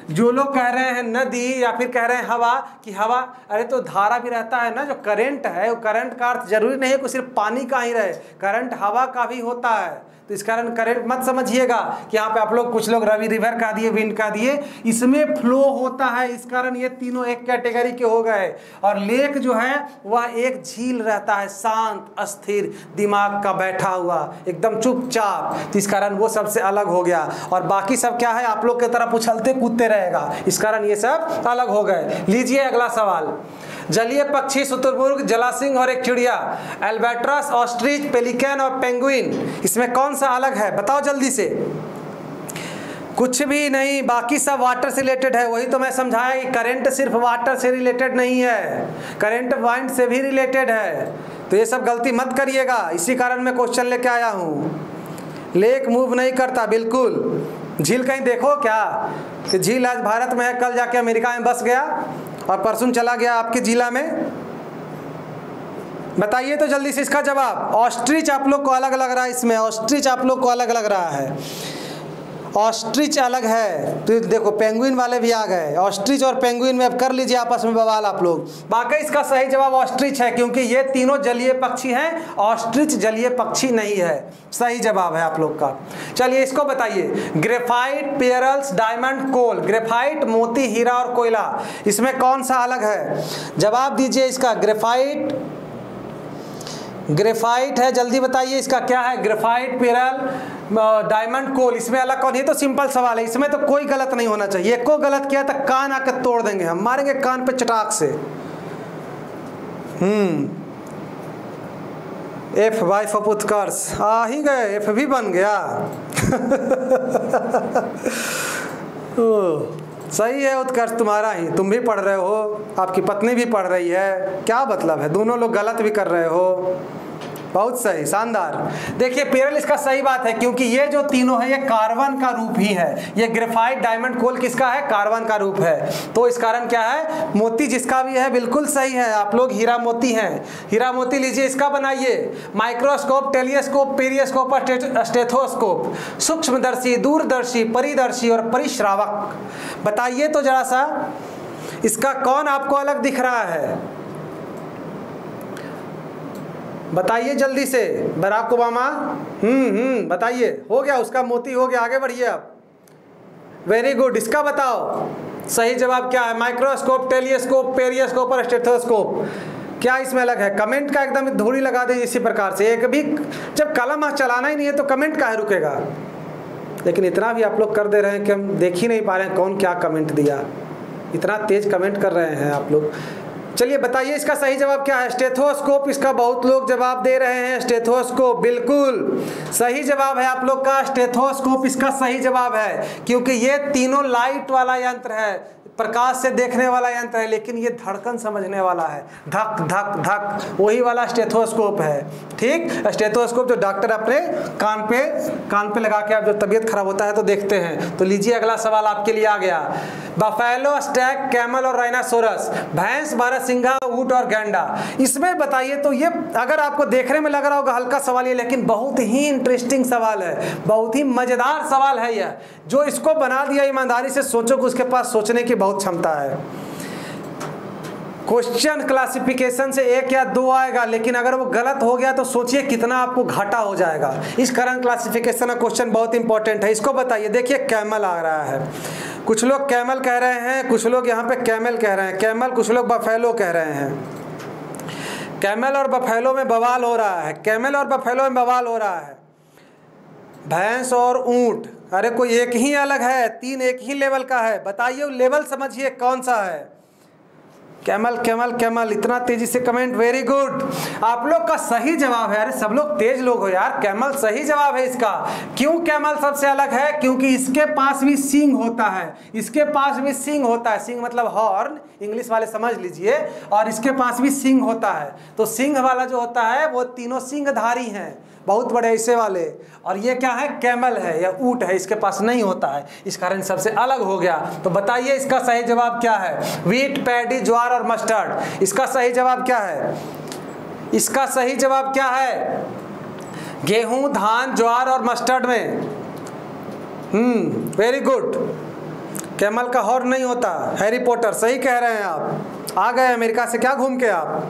जो लोग कह रहे हैं नदी या फिर कह रहे हैं हवा कि हवा, अरे तो धारा भी रहता है ना, जो करंट है वो करंट का अर्थ जरूरी नहीं है कि सिर्फ पानी का ही रहे, करंट हवा का भी होता है। तो इस कारण करंट मत समझिएगा कि यहाँ पे आप लोग कुछ लोग रवि रिवर का दिए, विंड का दिए, इसमें फ्लो होता है, इस कारण ये तीनों एक कैटेगरी के हो गए। और लेक जो है वह एक झील रहता है, शांत अस्थिर दिमाग का बैठा हुआ एकदम चुपचाप, तो इस कारण वो सबसे अलग हो गया। और बाकी सब क्या है, आप लोग की तरफ उछलते कूदते रहेगा, इस कारण ये सब अलग हो गए। लीजिए अगला सवाल। जलीय पक्षी शुतुरमुर्ग, जलासिंह और एक चिड़िया, एल्बेट्रस, ऑस्ट्रिच, पेलिकन और पेंगुइन, इसमें कौन सा अलग है? बताओ जल्दी से। कुछ भी नहीं, बाकी सब वाटर से रिलेटेड है। वही तो मैं समझाया कि करंट सिर्फ वाटर से रिलेटेड नहीं है, करंट वाइंड से भी रिलेटेड है। तो ये सब गलती मत करिएगा, इसी कारण मैं क्वेश्चन लेके आया हूँ। लेक मूव नहीं करता, बिल्कुल। झील कहीं देखो क्या कि झील आज भारत में है, कल जाके अमेरिका में बस गया और परसों चला गया आपके जिला में? बताइए तो जल्दी से इसका जवाब। ऑस्ट्रिच आप लोग को अलग लग रहा है, इसमें ऑस्ट्रिच आप लोग को अलग लग रहा है, ऑस्ट्रिच अलग है। तो देखो पेंगुइन वाले भी आ गए, ऑस्ट्रिच और पेंगुइन में अब कर लीजिए आपस में बवाल आप लोग। बाकी इसका सही जवाब ऑस्ट्रिच है, क्योंकि ये तीनों जलीय पक्षी हैं, ऑस्ट्रिच जलीय पक्षी नहीं है। सही जवाब है आप लोग का। चलिए इसको बताइए। Graphite, pearls, diamond, coal. Graphite मोती, हीरा और कोयला, इसमें कौन सा अलग है? जवाब दीजिए इसका। ग्रेफाइट, ग्रेफाइट है, जल्दी बताइए इसका क्या है? ग्रेफाइट, पेरल, डायमंड, कोल, इसमें अलग कौन है? तो सिंपल सवाल है, इसमें तो कोई गलत नहीं होना चाहिए। एक को गलत किया तो कान आकर तोड़ देंगे हम, मारेंगे कान पे चटाक से। एफ वाइफ ऑफ उत्कर्ष आ ही गए, एफ भी बन गया। सही है उत्कर्ष, तुम्हारा ही, तुम भी पढ़ रहे हो, आपकी पत्नी भी पढ़ रही है, क्या मतलब है? दोनों लोग गलत भी कर रहे हो। बहुत सही, शानदार। देखिए पेरल इसका सही बात है, क्योंकि ये जो तीनों है ये कार्बन का रूप ही है। ये ग्रेफाइट, डायमंड, कोल किसका है? कार्बन का रूप है। तो इस कारण क्या है, मोती जिसका भी है बिल्कुल सही है। आप लोग हीरा मोती हैं, हीरा मोती लीजिए, इसका बनाइए। माइक्रोस्कोप, टेलीस्कोप, पेरिस्कोप और स्टेथोस्कोप, सूक्ष्मदर्शी, दूरदर्शी, परिदर्शी और परिश्रावक। बताइए तो जरा सा, इसका कौन आपको अलग दिख रहा है? बताइए जल्दी से। बराक ओबामा, बताइए। हो गया, उसका मोती हो गया, आगे बढ़िए आप। वेरी गुड, इसका बताओ सही जवाब क्या है? माइक्रोस्कोप, टेलीस्कोप, पेरिस्कोप और स्टेथोस्कोप, क्या इसमें अलग है? कमेंट का एकदम धूड़ी लगा दे इसी प्रकार से। एक भी जब कलम चलाना ही नहीं है तो कमेंट काहे रुकेगा? लेकिन इतना भी आप लोग कर दे रहे हैं कि हम देख ही नहीं पा रहे हैं कौन क्या कमेंट दिया, इतना तेज कमेंट कर रहे हैं आप लोग। चलिए बताइए इसका सही जवाब क्या है? स्टेथोस्कोप, इसका बहुत लोग जवाब दे रहे हैं। स्टेथोस्कोप बिल्कुल सही जवाब है आप लोग का। स्टेथोस्कोप इसका सही जवाब है, क्योंकि ये तीनों लाइट वाला यंत्र है, प्रकाश से देखने वाला यंत्र है, लेकिन ये धड़कन समझने वाला है, धक धक धक, वही वाला स्टेथोस्कोप है। ठीक, स्टेथोस्कोप जो डॉक्टर अपने कान पे लगा के आप जब तबीयत खराब होता है तो देखते हैं। तो लीजिए अगला सवाल आपके लिए आ गया। बफेलो, स्टैग, कैमल और राइनासोरस, भैंस, बारहसिंघा, ऊंट और गैंडा, इसमें बताइए तो। ये अगर आपको देखने में लग रहा होगा हल्का सवाल ये, लेकिन बहुत ही इंटरेस्टिंग सवाल है, बहुत ही मजेदार सवाल है यह। जो इसको बना दिया, ईमानदारी से सोचो कि उसके पास सोचने की बहुत क्षमता है। क्वेश्चन क्लासिफिकेशन से 1 या 2 आएगा, लेकिन अगर वो गलत हो गया तो सोचिए कितना आपको घाटा हो जाएगा। इस कारण क्लासिफिकेशन का क्वेश्चन बहुत इंपॉर्टेंट है। इसको बताइए। देखिए कैमल आ रहा है, कुछ लोग कैमल कह रहे हैं, कुछ लोग यहाँ पे कैमल कह रहे हैं, कैमल, कुछ लोग बफेलो कह रहे हैं। कैमल और बफेलो में बवाल हो रहा है, कैमल और बफेलो में बवाल हो रहा है। भैंस और ऊंट, अरे कोई एक ही अलग है, 3 एक ही लेवल का है। बताइए लेवल समझिए कौन सा है? कैमल, कैमल, कैमल, इतना तेजी से कमेंट, वेरी गुड। आप लोग का सही जवाब है। अरे सब लोग तेज लोग हो यार, कैमल सही जवाब है इसका। क्यों कैमल सबसे अलग है? क्योंकि इसके पास भी सींग होता है, इसके पास भी सींग होता है। सींग मतलब हॉर्न, इंग्लिश वाले समझ लीजिए, और इसके पास भी सींग होता है। तो सींग वाला जो होता है वो तीनों सींगधारी हैं, बहुत बड़े ऐसे वाले। और ये क्या है? कैमल है या ऊंट है, इसके पास नहीं होता है, इस कारण सबसे अलग हो गया। तो बताइए इसका सही जवाब क्या है? व्हीट, पैडी, ज्वार और मस्टर्ड, इसका सही जवाब क्या है? इसका सही जवाब क्या है? गेहूं, धान, ज्वार और मस्टर्ड में। Very good. कैमल का हॉर्न नहीं होता। हैरी पॉटर, सही कह रहे हैं आप। आ गए अमेरिका से क्या घूम के आप।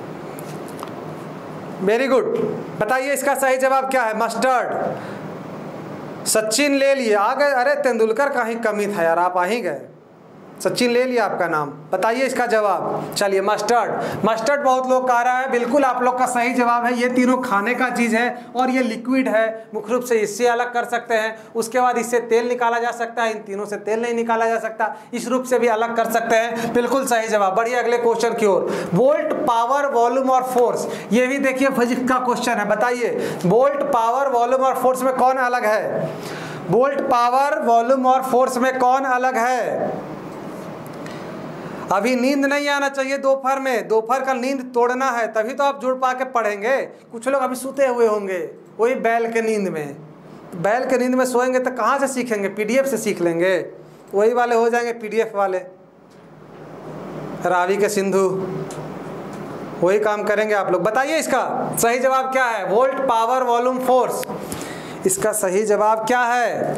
Very good. बताइए इसका सही जवाब क्या है? मस्टर्ड। सचिन ले लिए, आ गए। अरे तेंदुलकर का ही कमी था यार, आप आ ही गए। सचिन ले लिया आपका नाम। बताइए इसका जवाब। चलिए मस्टर्ड। मस्टर्ड बहुत लोग कह रहा है, बिल्कुल आप लोग का सही जवाब है। ये तीनों खाने का चीज़ है और ये लिक्विड है, मुख्य रूप से इससे अलग कर सकते हैं। उसके बाद इससे तेल निकाला जा सकता है, इन तीनों से तेल नहीं निकाला जा सकता, इस रूप से भी अलग कर सकते हैं। बिल्कुल सही जवाब। बढ़िए अगले क्वेश्चन की ओर। वोल्ट, पावर, वॉल्यूम और फोर्स, ये भी देखिए फिजिक्स का क्वेश्चन है। बताइए वोल्ट, पावर, वॉल्यूम और फोर्स में कौन अलग है? वोल्ट, पावर, वॉल्यूम और फोर्स में कौन अलग है? अभी नींद नहीं आना चाहिए दोपहर में, दोपहर का नींद तोड़ना है, तभी तो आप जुड़ पा के पढ़ेंगे। कुछ लोग अभी सोते हुए होंगे वही बैल के नींद में। बैल के नींद में सोएंगे तो कहाँ से सीखेंगे? पीडीएफ से सीख लेंगे, वही वाले हो जाएंगे पीडीएफ वाले, रावी के सिंधु, वही काम करेंगे आप लोग। बताइए इसका सही जवाब क्या है? वोल्ट, पावर, वॉल्यूम, फोर्स, इसका सही जवाब क्या है?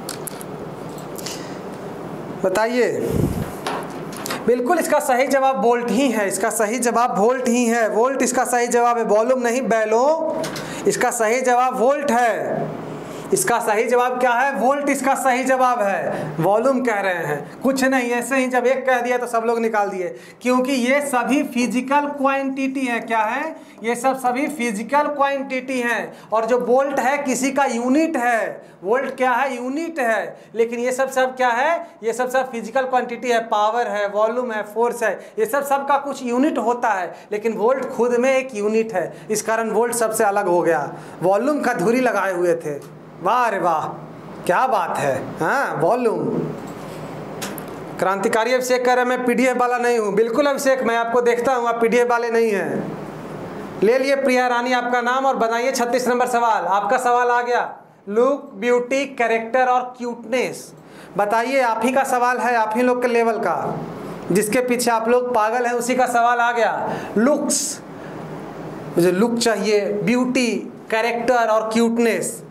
बताइए। बिल्कुल इसका सही जवाब वोल्ट ही है। इसका सही जवाब वोल्ट ही है। वोल्ट इसका सही जवाब है, वॉल्यूम नहीं बैलो। इसका सही जवाब वोल्ट है। इसका सही जवाब क्या है? वोल्ट इसका सही जवाब है। वॉल्यूम कह रहे हैं कुछ नहीं, ऐसे ही जब एक कह दिया तो सब लोग निकाल दिए, क्योंकि ये सभी फिजिकल क्वांटिटी है। क्या है? ये सब सभी फिजिकल क्वांटिटी हैं। और जो वोल्ट है किसी का यूनिट है। वोल्ट क्या है? यूनिट है। लेकिन ये सब क्या है? ये सब फिजिकल क्वांटिटी है। पावर है, वॉल्यूम है, फोर्स है, ये सब का कुछ यूनिट होता है, लेकिन वोल्ट खुद में एक यूनिट है। इस कारण वोल्ट सबसे अलग हो गया। वॉल्यूम का धुरी लगाए हुए थे। वाह रे वाह, क्या बात है। हाँ, वॉल्यूम। क्रांतिकारी अभिषेक कह रहे मैं पीडीएफ वाला नहीं हूँ। बिल्कुल अभिषेक, मैं आपको देखता हूँ, आप पीडीएफ वाले नहीं हैं। ले लिए प्रिया रानी आपका नाम और बनाइए 36 नंबर सवाल। आपका सवाल आ गया, लुक, ब्यूटी, कैरेक्टर और क्यूटनेस। बताइए, आप ही का सवाल है, आप ही लोग के लेवल का, जिसके पीछे आप लोग पागल हैं उसी का सवाल आ गया। लुक्स, मुझे लुक चाहिए, ब्यूटी, कैरेक्टर और क्यूटनेस।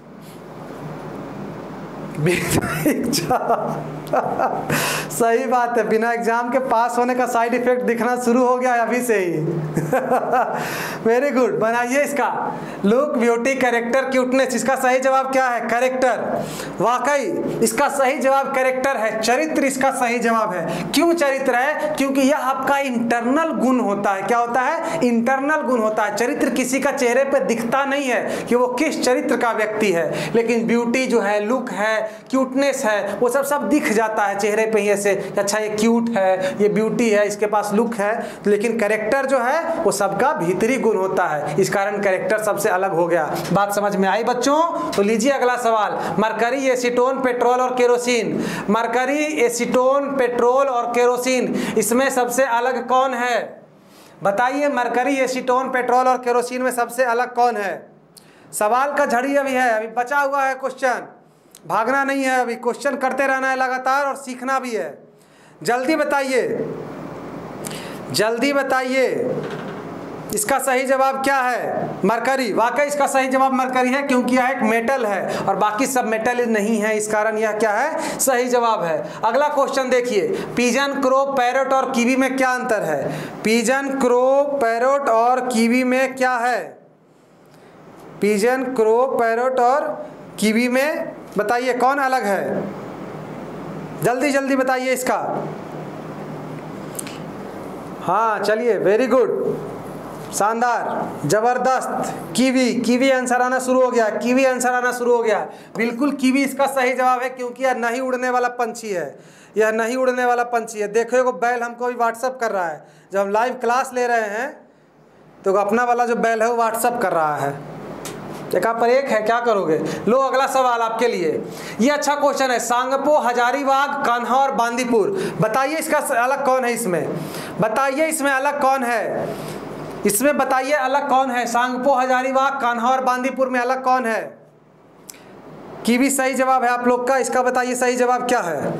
सही बात है, बिना एग्जाम के पास होने का साइड इफेक्ट दिखना शुरू हो गया है अभी से ही। Very good. बनाइए इसका, लुक, ब्यूटी, कैरेक्टर, क्यूटनेस। इसका सही जवाब क्या है? कैरेक्टर। वाकई इसका सही जवाब कैरेक्टर है। चरित्र इसका सही जवाब है। क्यों चरित्र है? क्योंकि यह आपका इंटरनल गुण होता है। क्या होता है? इंटरनल गुण होता है। चरित्र किसी का चेहरे पे दिखता नहीं है कि वो किस चरित्र का व्यक्ति है, लेकिन ब्यूटी जो है, लुक है, क्यूटनेस है, वो सब दिख जाता है चेहरे पे ही ऐसे। अच्छा ये क्यूट है, ये ब्यूटी है, इसके पास लुक है। लेकिन कैरेक्टर जो है वो सबका भीतरी गुण होता है। इस कारण कैरेक्टर सबसे अलग हो गया। बात समझ में आई बच्चों? तो लीजिए अगला सवाल। मरकरी, एसीटोन, पेट्रोल और केरोसिन। मरकरी, एसीटोन, पेट्रोल और केरोसिन, इसमें सबसे अलग कौन है? बताइए, मरकरी, एसीटोन, पेट्रोल और केरोसिन में सबसे अलग कौन है? सवाल का झड़ी अभी है, अभी बचा हुआ है क्वेश्चन। भागना नहीं है, अभी क्वेश्चन करते रहना है लगातार और सीखना भी है। जल्दी बताइए, जल्दी बताइए, इसका सही जवाब क्या है? मरकरी। वाकई इसका सही जवाब मरकरी है, क्योंकि यह एक मेटल है और बाकी सब मेटल नहीं है। इस कारण यह क्या है? सही जवाब है। अगला क्वेश्चन देखिए, पिजन, क्रो, पैरोट और कीवी में क्या अंतर है? पिजन, क्रो, पैरोट और कीवी में क्या है? पिजन, क्रो, पैरोट और कीवी में बताइए कौन अलग है? जल्दी जल्दी बताइए इसका। हाँ चलिए, वेरी गुड, शानदार, जबरदस्त। कीवी, कीवी आंसर आना शुरू हो गया, कीवी आंसर आना शुरू हो गया। बिल्कुल कीवी इसका सही जवाब है, क्योंकि यह नहीं उड़ने वाला पंछी है। यह नहीं उड़ने वाला पंछी है। देखो वो बैल हमको अभी व्हाट्सअप कर रहा है। जब हम लाइव क्लास ले रहे हैं तो अपना वाला जो बैल है वो व्हाट्सअप कर रहा है। एक पर एक है, क्या करोगे? लो अगला सवाल आपके लिए। ये अच्छा क्वेश्चन है। सांगपो, हजारीबाग, कान्हा और बांदीपुर, बताइए इसका अलग कौन है? इसमें बताइए, इसमें अलग कौन है? इसमें बताइए अलग कौन है? सांगपो, हजारीबाग, कान्हा और बांदीपुर में अलग कौन है? कीवी सही जवाब है आप लोग का। इसका बताइए सही जवाब क्या है?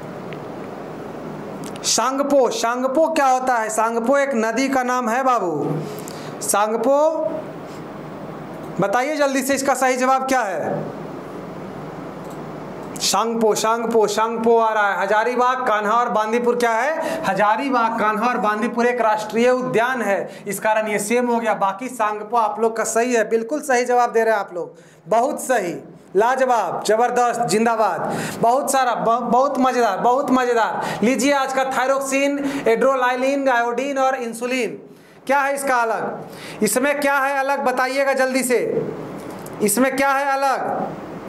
सांगपो। सांगपो क्या होता है? सांगपो एक नदी का नाम है बाबू। सांगपो, बताइए जल्दी से इसका सही जवाब क्या है? शांगपो शांगपो शांगपो आ रहा है। हजारीबाग, कान्हा और बांदीपुर क्या है? हजारीबाग, कान्हा और बांदीपुर एक राष्ट्रीय उद्यान है, इस कारण ये सेम हो गया। बाकी सांगपो आप लोग का सही है, बिल्कुल सही जवाब दे रहे हैं आप लोग, बहुत सही, लाजवाब, जबरदस्त, जिंदाबाद, बहुत सारा, बहुत मजेदार, बहुत मजेदार। लीजिए आज का थायरोक्सिन, एड्रोलाइलिन, आयोडीन और इंसुलिन, क्या है इसका अलग? इसमें क्या है अलग बताइएगा जल्दी से, इसमें क्या है अलग?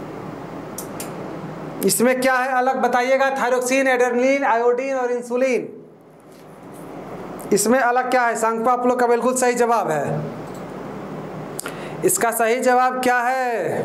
इसमें क्या है अलग बताइएगा? थायरोक्सिन, एड्रेनलिन, आयोडीन और इंसुलिन, इसमें अलग क्या है? सांगपो आप लोग का बिल्कुल सही जवाब है। इसका सही जवाब क्या है?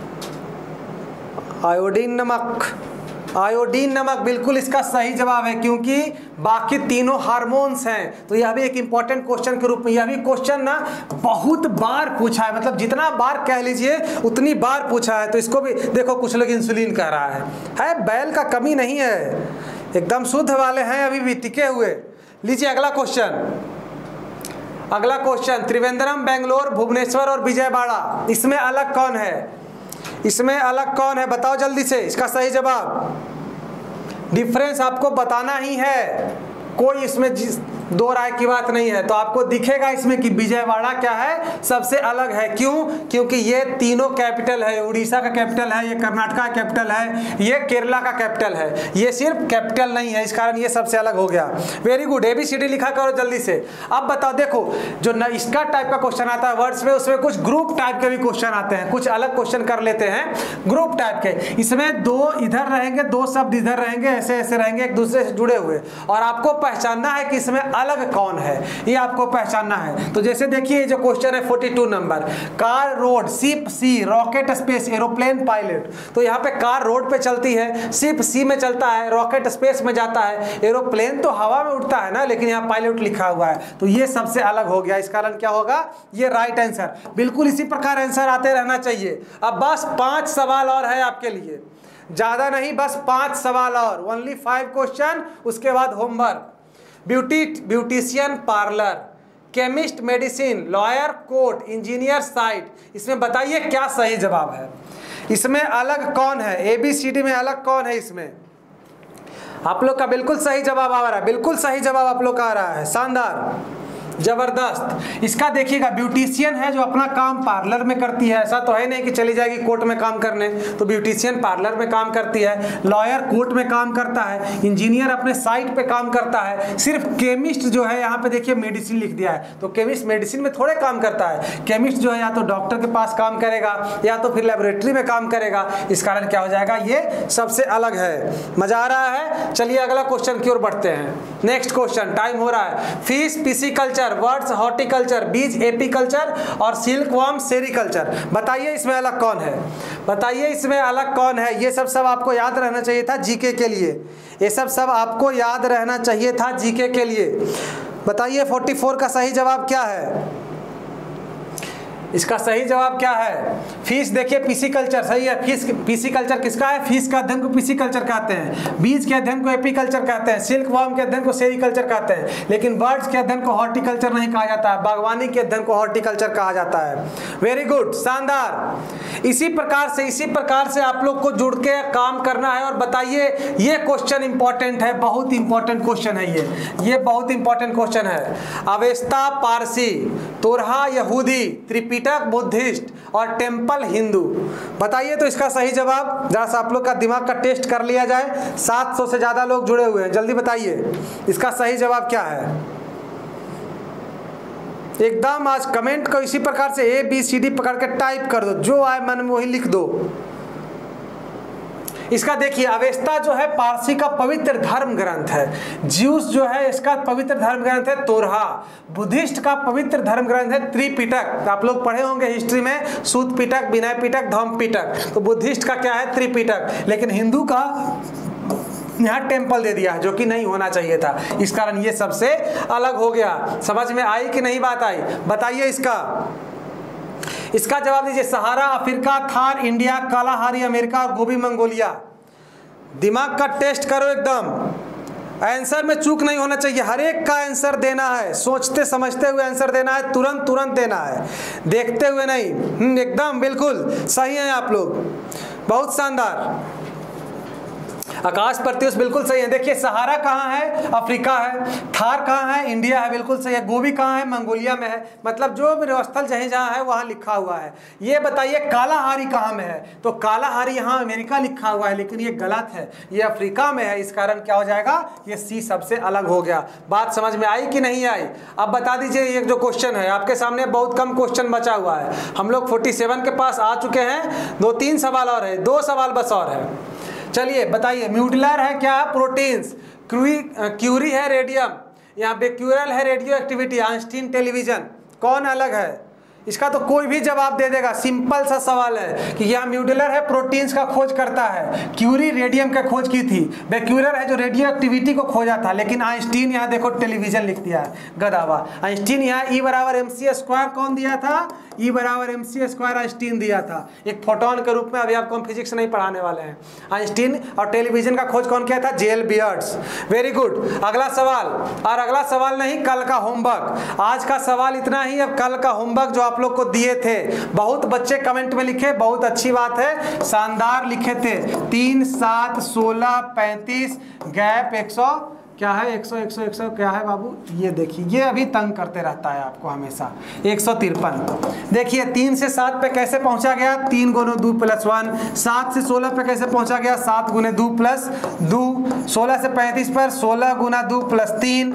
आयोडीन नमक, आयोडीन नमक बिल्कुल इसका सही जवाब है, क्योंकि बाकी तीनों हार्मोन्स हैं। तो यह भी एक इंपॉर्टेंट क्वेश्चन के रूप में, यह भी क्वेश्चन ना बहुत बार पूछा है, मतलब जितना बार कह लीजिए उतनी बार पूछा है। तो इसको भी देखो, कुछ लोग इंसुलिन कह रहा है बैल का कमी नहीं है, एकदम शुद्ध वाले हैं, अभी भी टिके हुए। लीजिए अगला क्वेश्चन, अगला क्वेश्चन, त्रिवेंद्रम, बेंगलोर, भुवनेश्वर और विजयवाड़ा, इसमें अलग कौन है? इसमें अलग कौन है बताओ जल्दी से, इसका सही जवाब। डिफरेंस आपको बताना ही है, कोई इसमें दो राय की बात नहीं है। तो आपको दिखेगा इसमें कि विजयवाड़ा क्या है? सबसे अलग है। क्यों? क्योंकि ये तीनों कैपिटल है, उड़ीसा का कैपिटल है, ये कर्नाटक का कैपिटल है, ये केरला का कैपिटल है, ये सिर्फ कैपिटल नहीं है, इस कारण ये सबसे अलग हो गया। वेरी गुड, ABCD लिखा करो जल्दी से। अब बताओ, देखो जो इसका टाइप का क्वेश्चन आता है वर्ड्स में, उसमें कुछ ग्रुप टाइप के भी क्वेश्चन आते हैं, कुछ अलग क्वेश्चन कर लेते हैं ग्रुप टाइप के। इसमें दो इधर रहेंगे, दो शब्द इधर रहेंगे, ऐसे ऐसे रहेंगे एक दूसरे से जुड़े हुए, और आपको पहचानना है कि इसमें अलग कौन है, ये आपको पहचानना है। तो जैसे देखिए जो क्वेश्चन है 42 number, car, road, ship, sea, rocket, space, aeroplane, pilot. तो यहाँ पे कार रोड पे चलती है, शिप सी में चलता है, रॉकेट स्पेस में जाता है, एरोप्लेन तो हवा में उड़ता है ना, लेकिन यहाँ पायलट लिखा हुआ है, तो ये सबसे अलग हो गया। इस कारण क्या होगा? ये राइट आंसर। बिल्कुल इसी प्रकार आंसर आते रहना चाहिए। अब बस 5 सवाल और है आपके लिए, ज्यादा नहीं, बस 5 सवाल और, ओनली 5 क्वेश्चन, उसके बाद homework. Beautician, parlour, chemist, medicine, lawyer, court, engineer, site, इसमें बताइए क्या सही जवाब है? इसमें अलग कौन है? ABCD में अलग कौन है? इसमें आप लोग का बिल्कुल सही जवाब आ रहा है, बिल्कुल सही जवाब आप लोग का आ रहा है, शानदार, जबरदस्त। इसका देखिएगा, ब्यूटिशियन है जो अपना काम पार्लर में करती है, ऐसा तो है नहीं कि चली जाएगी कोर्ट में काम करने, तो ब्यूटिशियन पार्लर में काम करती है, लॉयर कोर्ट में काम करता है, इंजीनियर अपने साइट पे काम करता है। सिर्फ केमिस्ट जो है यहाँ पे देखिए मेडिसिन लिख दिया है, तो केमिस्ट मेडिसिन में थोड़े काम करता है, केमिस्ट जो है या तो डॉक्टर के पास काम करेगा या तो फिर लेबोरेटरी में काम करेगा। इस कारण क्या हो जाएगा? ये सबसे अलग है। मजा आ रहा है? चलिए अगला क्वेश्चन की ओर बढ़ते हैं। नेक्स्ट क्वेश्चन, टाइम हो रहा है। Fish, pisciculture, birds, horticulture, bees, apiculture और सिल्कवर्म, सेरिकल्चर, बताइए इसमें अलग कौन है? बताइए इसमें अलग कौन है? ये सब आपको याद रहना चाहिए था जीके के लिए, ये सब आपको याद रहना चाहिए था जीके के लिए। बताइए 44 का सही जवाब क्या है? इसका सही जवाब क्या है? फिश, देखिए पिसिकल्चर सही है। फिश, पिसिकल्चर किसका है? फिश का अध्ययन को पिसिकल्चर कहते हैं, बीज के अध्ययन को एपीकल्चर कहते हैं, सिल्क वर्म के अध्ययन को सेरिकल्चर कहते हैं, लेकिन बर्ड्स के अध्ययन को हॉर्टिकल्चर नहीं कहा जाता है, बागवानी के अध्ययन को हॉर्टिकल्चर कहा जाता है। वेरी गुड, शानदार। इसी प्रकार से आप लोग को जुड़ के काम करना है। और बताइए, ये क्वेश्चन इंपॉर्टेंट है, बहुत इंपॉर्टेंट क्वेश्चन है ये बहुत इंपॉर्टेंट क्वेश्चन है। अवेस्ता पारसी, तोरहा यहूदी, त्रिपिटक बुद्धिस्ट और टेम्पल हिंदू, बताइए तो इसका सही जवाब। जरा सा आप लोग का दिमाग का टेस्ट कर लिया जाए, 700 से ज्यादा लोग जुड़े हुए हैं, जल्दी बताइए इसका सही जवाब क्या है? एकदम आज कमेंट को इसी प्रकार से ABCD पकड़ के टाइप कर दो, जो आए मन में वही लिख दो। इसका देखिए, अवेस्ता जो है पारसी का पवित्र धर्म ग्रंथ है, ज्यूस जो है इसका पवित्र धर्म ग्रंथ है तोरहा, बुद्धिस्ट का पवित्र धर्म ग्रंथ है त्रिपिटक। आप लोग पढ़े होंगे हिस्ट्री में, सूत पिटक, विनय पिटक, धम्म पिटक, तो बुद्धिस्ट का क्या है? त्रिपिटक। लेकिन हिंदू का यहाँ टेम्पल दे दिया है, जो कि नहीं होना चाहिए था, इस कारण ये सबसे अलग हो गया। समझ में आई कि नहीं बात आई? बताइए इसका जवाब दीजिए। Sahara Africa, Thar India, Kalahari America और गोबी मंगोलिया। दिमाग का टेस्ट करो एकदम, आंसर में चूक नहीं होना चाहिए, हर एक का आंसर देना है, सोचते समझते हुए आंसर देना है, तुरंत देना है, देखते हुए नहीं। एकदम बिल्कुल सही है आप लोग, बहुत शानदार। आकाश प्रत्युष बिल्कुल सही है। देखिए सहारा कहाँ है, अफ्रीका है। थार कहाँ है, इंडिया है, बिल्कुल सही है। गोबी कहाँ है, मंगोलिया में है। मतलब जो मरुस्थल जहाँ है वहाँ लिखा हुआ है। ये बताइए कालाहारी कहाँ में है, तो कालाहारी यहाँ अमेरिका लिखा हुआ है, लेकिन ये गलत है, ये अफ्रीका में है। इस कारण क्या हो जाएगा, ये सी सबसे अलग हो गया। बात समझ में आई कि नहीं आई? अब बता दीजिए ये जो क्वेश्चन है आपके सामने, बहुत कम क्वेश्चन बचा हुआ है। हम लोग 47 के पास आ चुके हैं। 2-3 सवाल और है, 2 सवाल बस और है। चलिए बताइए, म्यूटिलर है क्या, प्रोटीन्स, क्यूरी है रेडियम, यहाँ बेक्यूरल है रेडियो एक्टिविटी, आइंस्टीन टेलीविजन, कौन अलग है? इसका तो कोई भी जवाब दे देगा। सिंपल सा सवाल है कि यहाँ म्यूटिलर है, प्रोटीन्स का खोज करता है, क्यूरी रेडियम का खोज की थी, बेक्यूरल है जो रेडियो एक्टिविटी को खोजा था, लेकिन आइंस्टीन यहाँ देखो टेलीविजन लिख दिया है, गदावा। आइंस्टीन यहाँ E = mc² कौन दिया था, E = mc² आइंस्टीन दिया था, एक फोटोन के रूप में। अभी आपको हम फिजिक्स नहीं पढ़ाने वाले हैं। आइंस्टीन और टेलीविजन का खोज कौन किया था, जेल बियर्ड्स। Very good. अगला सवाल, और अगला सवाल नहीं, कल का होमवर्क। आज का सवाल इतना ही, अब कल का होमवर्क जो आप लोग को दिए थे, बहुत बच्चे कमेंट में लिखे, बहुत अच्छी बात है, शानदार लिखे थे। 3, 7, 16, 35 गैप 100 क्या है, 100 क्या है बाबू, ये देखिए, ये अभी तंग करते रहता है आपको हमेशा। 153 देखिए, 3 से 7 पे कैसे पहुंचा गया, 3 × 2 + 1। 7 से 16 पे कैसे पहुंचा गया, 7 × 2 + 2। 16 से 35 पर 16 × 2 + 3।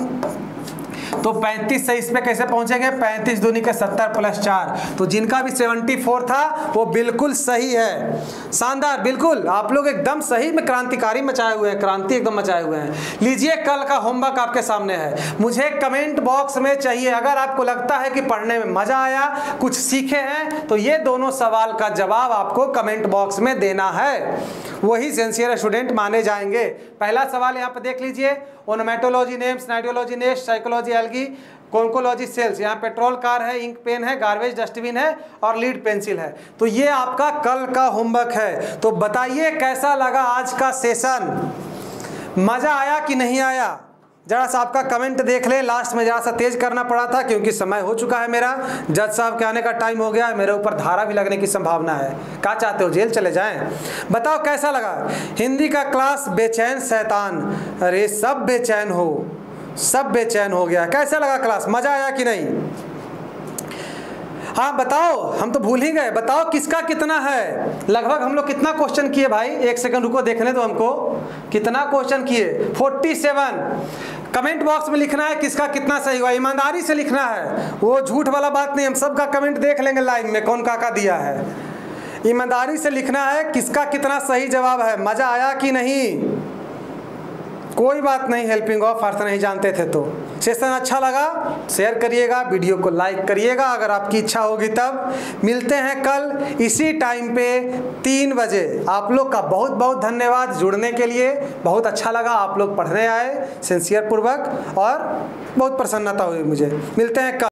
तो 35 से इस पे कैसे पहुंचेंगे, 35 दूनी के 70 + 4। तो जिनका भी 74 था वो बिल्कुल सही है। शानदार, बिल्कुल आप लोग एकदम सही में क्रांतिकारी मचाए हुए हैं, क्रांति एकदम मचाए हुए हैं। लीजिए कल का होमवर्क आपके सामने है, मुझे कमेंट बॉक्स में चाहिए। अगर आपको लगता है कि पढ़ने में मजा आया, कुछ सीखे हैं, तो ये दोनों सवाल का जवाब आपको कमेंट बॉक्स में देना है, वही सिंसियर स्टूडेंट माने जाएंगे। पहला सवाल यहाँ पे देख लीजिए, onomatology names, nidology names, psychology algae, conchology shells. यहाँ पेट्रोल कार है, इंक पेन है, गार्बेज डस्टबिन है और लीड पेंसिल है। तो ये आपका कल का होमवर्क है। तो बताइए कैसा लगा आज का सेशन, मजा आया कि नहीं आया? जरा सा आपका कमेंट देख ले। लास्ट में जरा सा तेज करना पड़ा था क्योंकि समय हो चुका है मेरा, जज साहब के आने का टाइम हो गया है, मेरे ऊपर धारा भी लगने की संभावना है। क्या चाहते हो, जेल चले जाएं? बताओ कैसा लगा हिंदी का क्लास। बेचैन शैतान, अरे सब बेचैन हो, सब बेचैन हो गया। कैसा लगा क्लास, मजा आया कि नहीं? हाँ बताओ, हम तो भूल ही गए। बताओ किसका कितना है, लगभग हम लोग कितना क्वेश्चन किए भाई? 1 सेकंड रुको, देखने दो हमको, कितना क्वेश्चन किए? 47। कमेंट बॉक्स में लिखना है किसका कितना सही हुआ, ईमानदारी से लिखना है, वो झूठ वाला बात नहीं। हम सबका कमेंट देख लेंगे लाइव में, कौन का दिया है। ईमानदारी से लिखना है किसका कितना सही जवाब है। मजा आया कि नहीं? कोई बात नहीं, हेल्पिंग ऑफ अर्थ नहीं जानते थे तो। सेशन अच्छा लगा, शेयर करिएगा, वीडियो को लाइक करिएगा अगर आपकी इच्छा होगी तब। मिलते हैं कल इसी टाइम पे 3 बजे। आप लोग का बहुत बहुत धन्यवाद जुड़ने के लिए, बहुत अच्छा लगा, आप लोग पढ़ने आए सिंसियर पूर्वक और बहुत प्रसन्नता हुई मुझे। मिलते हैं कल।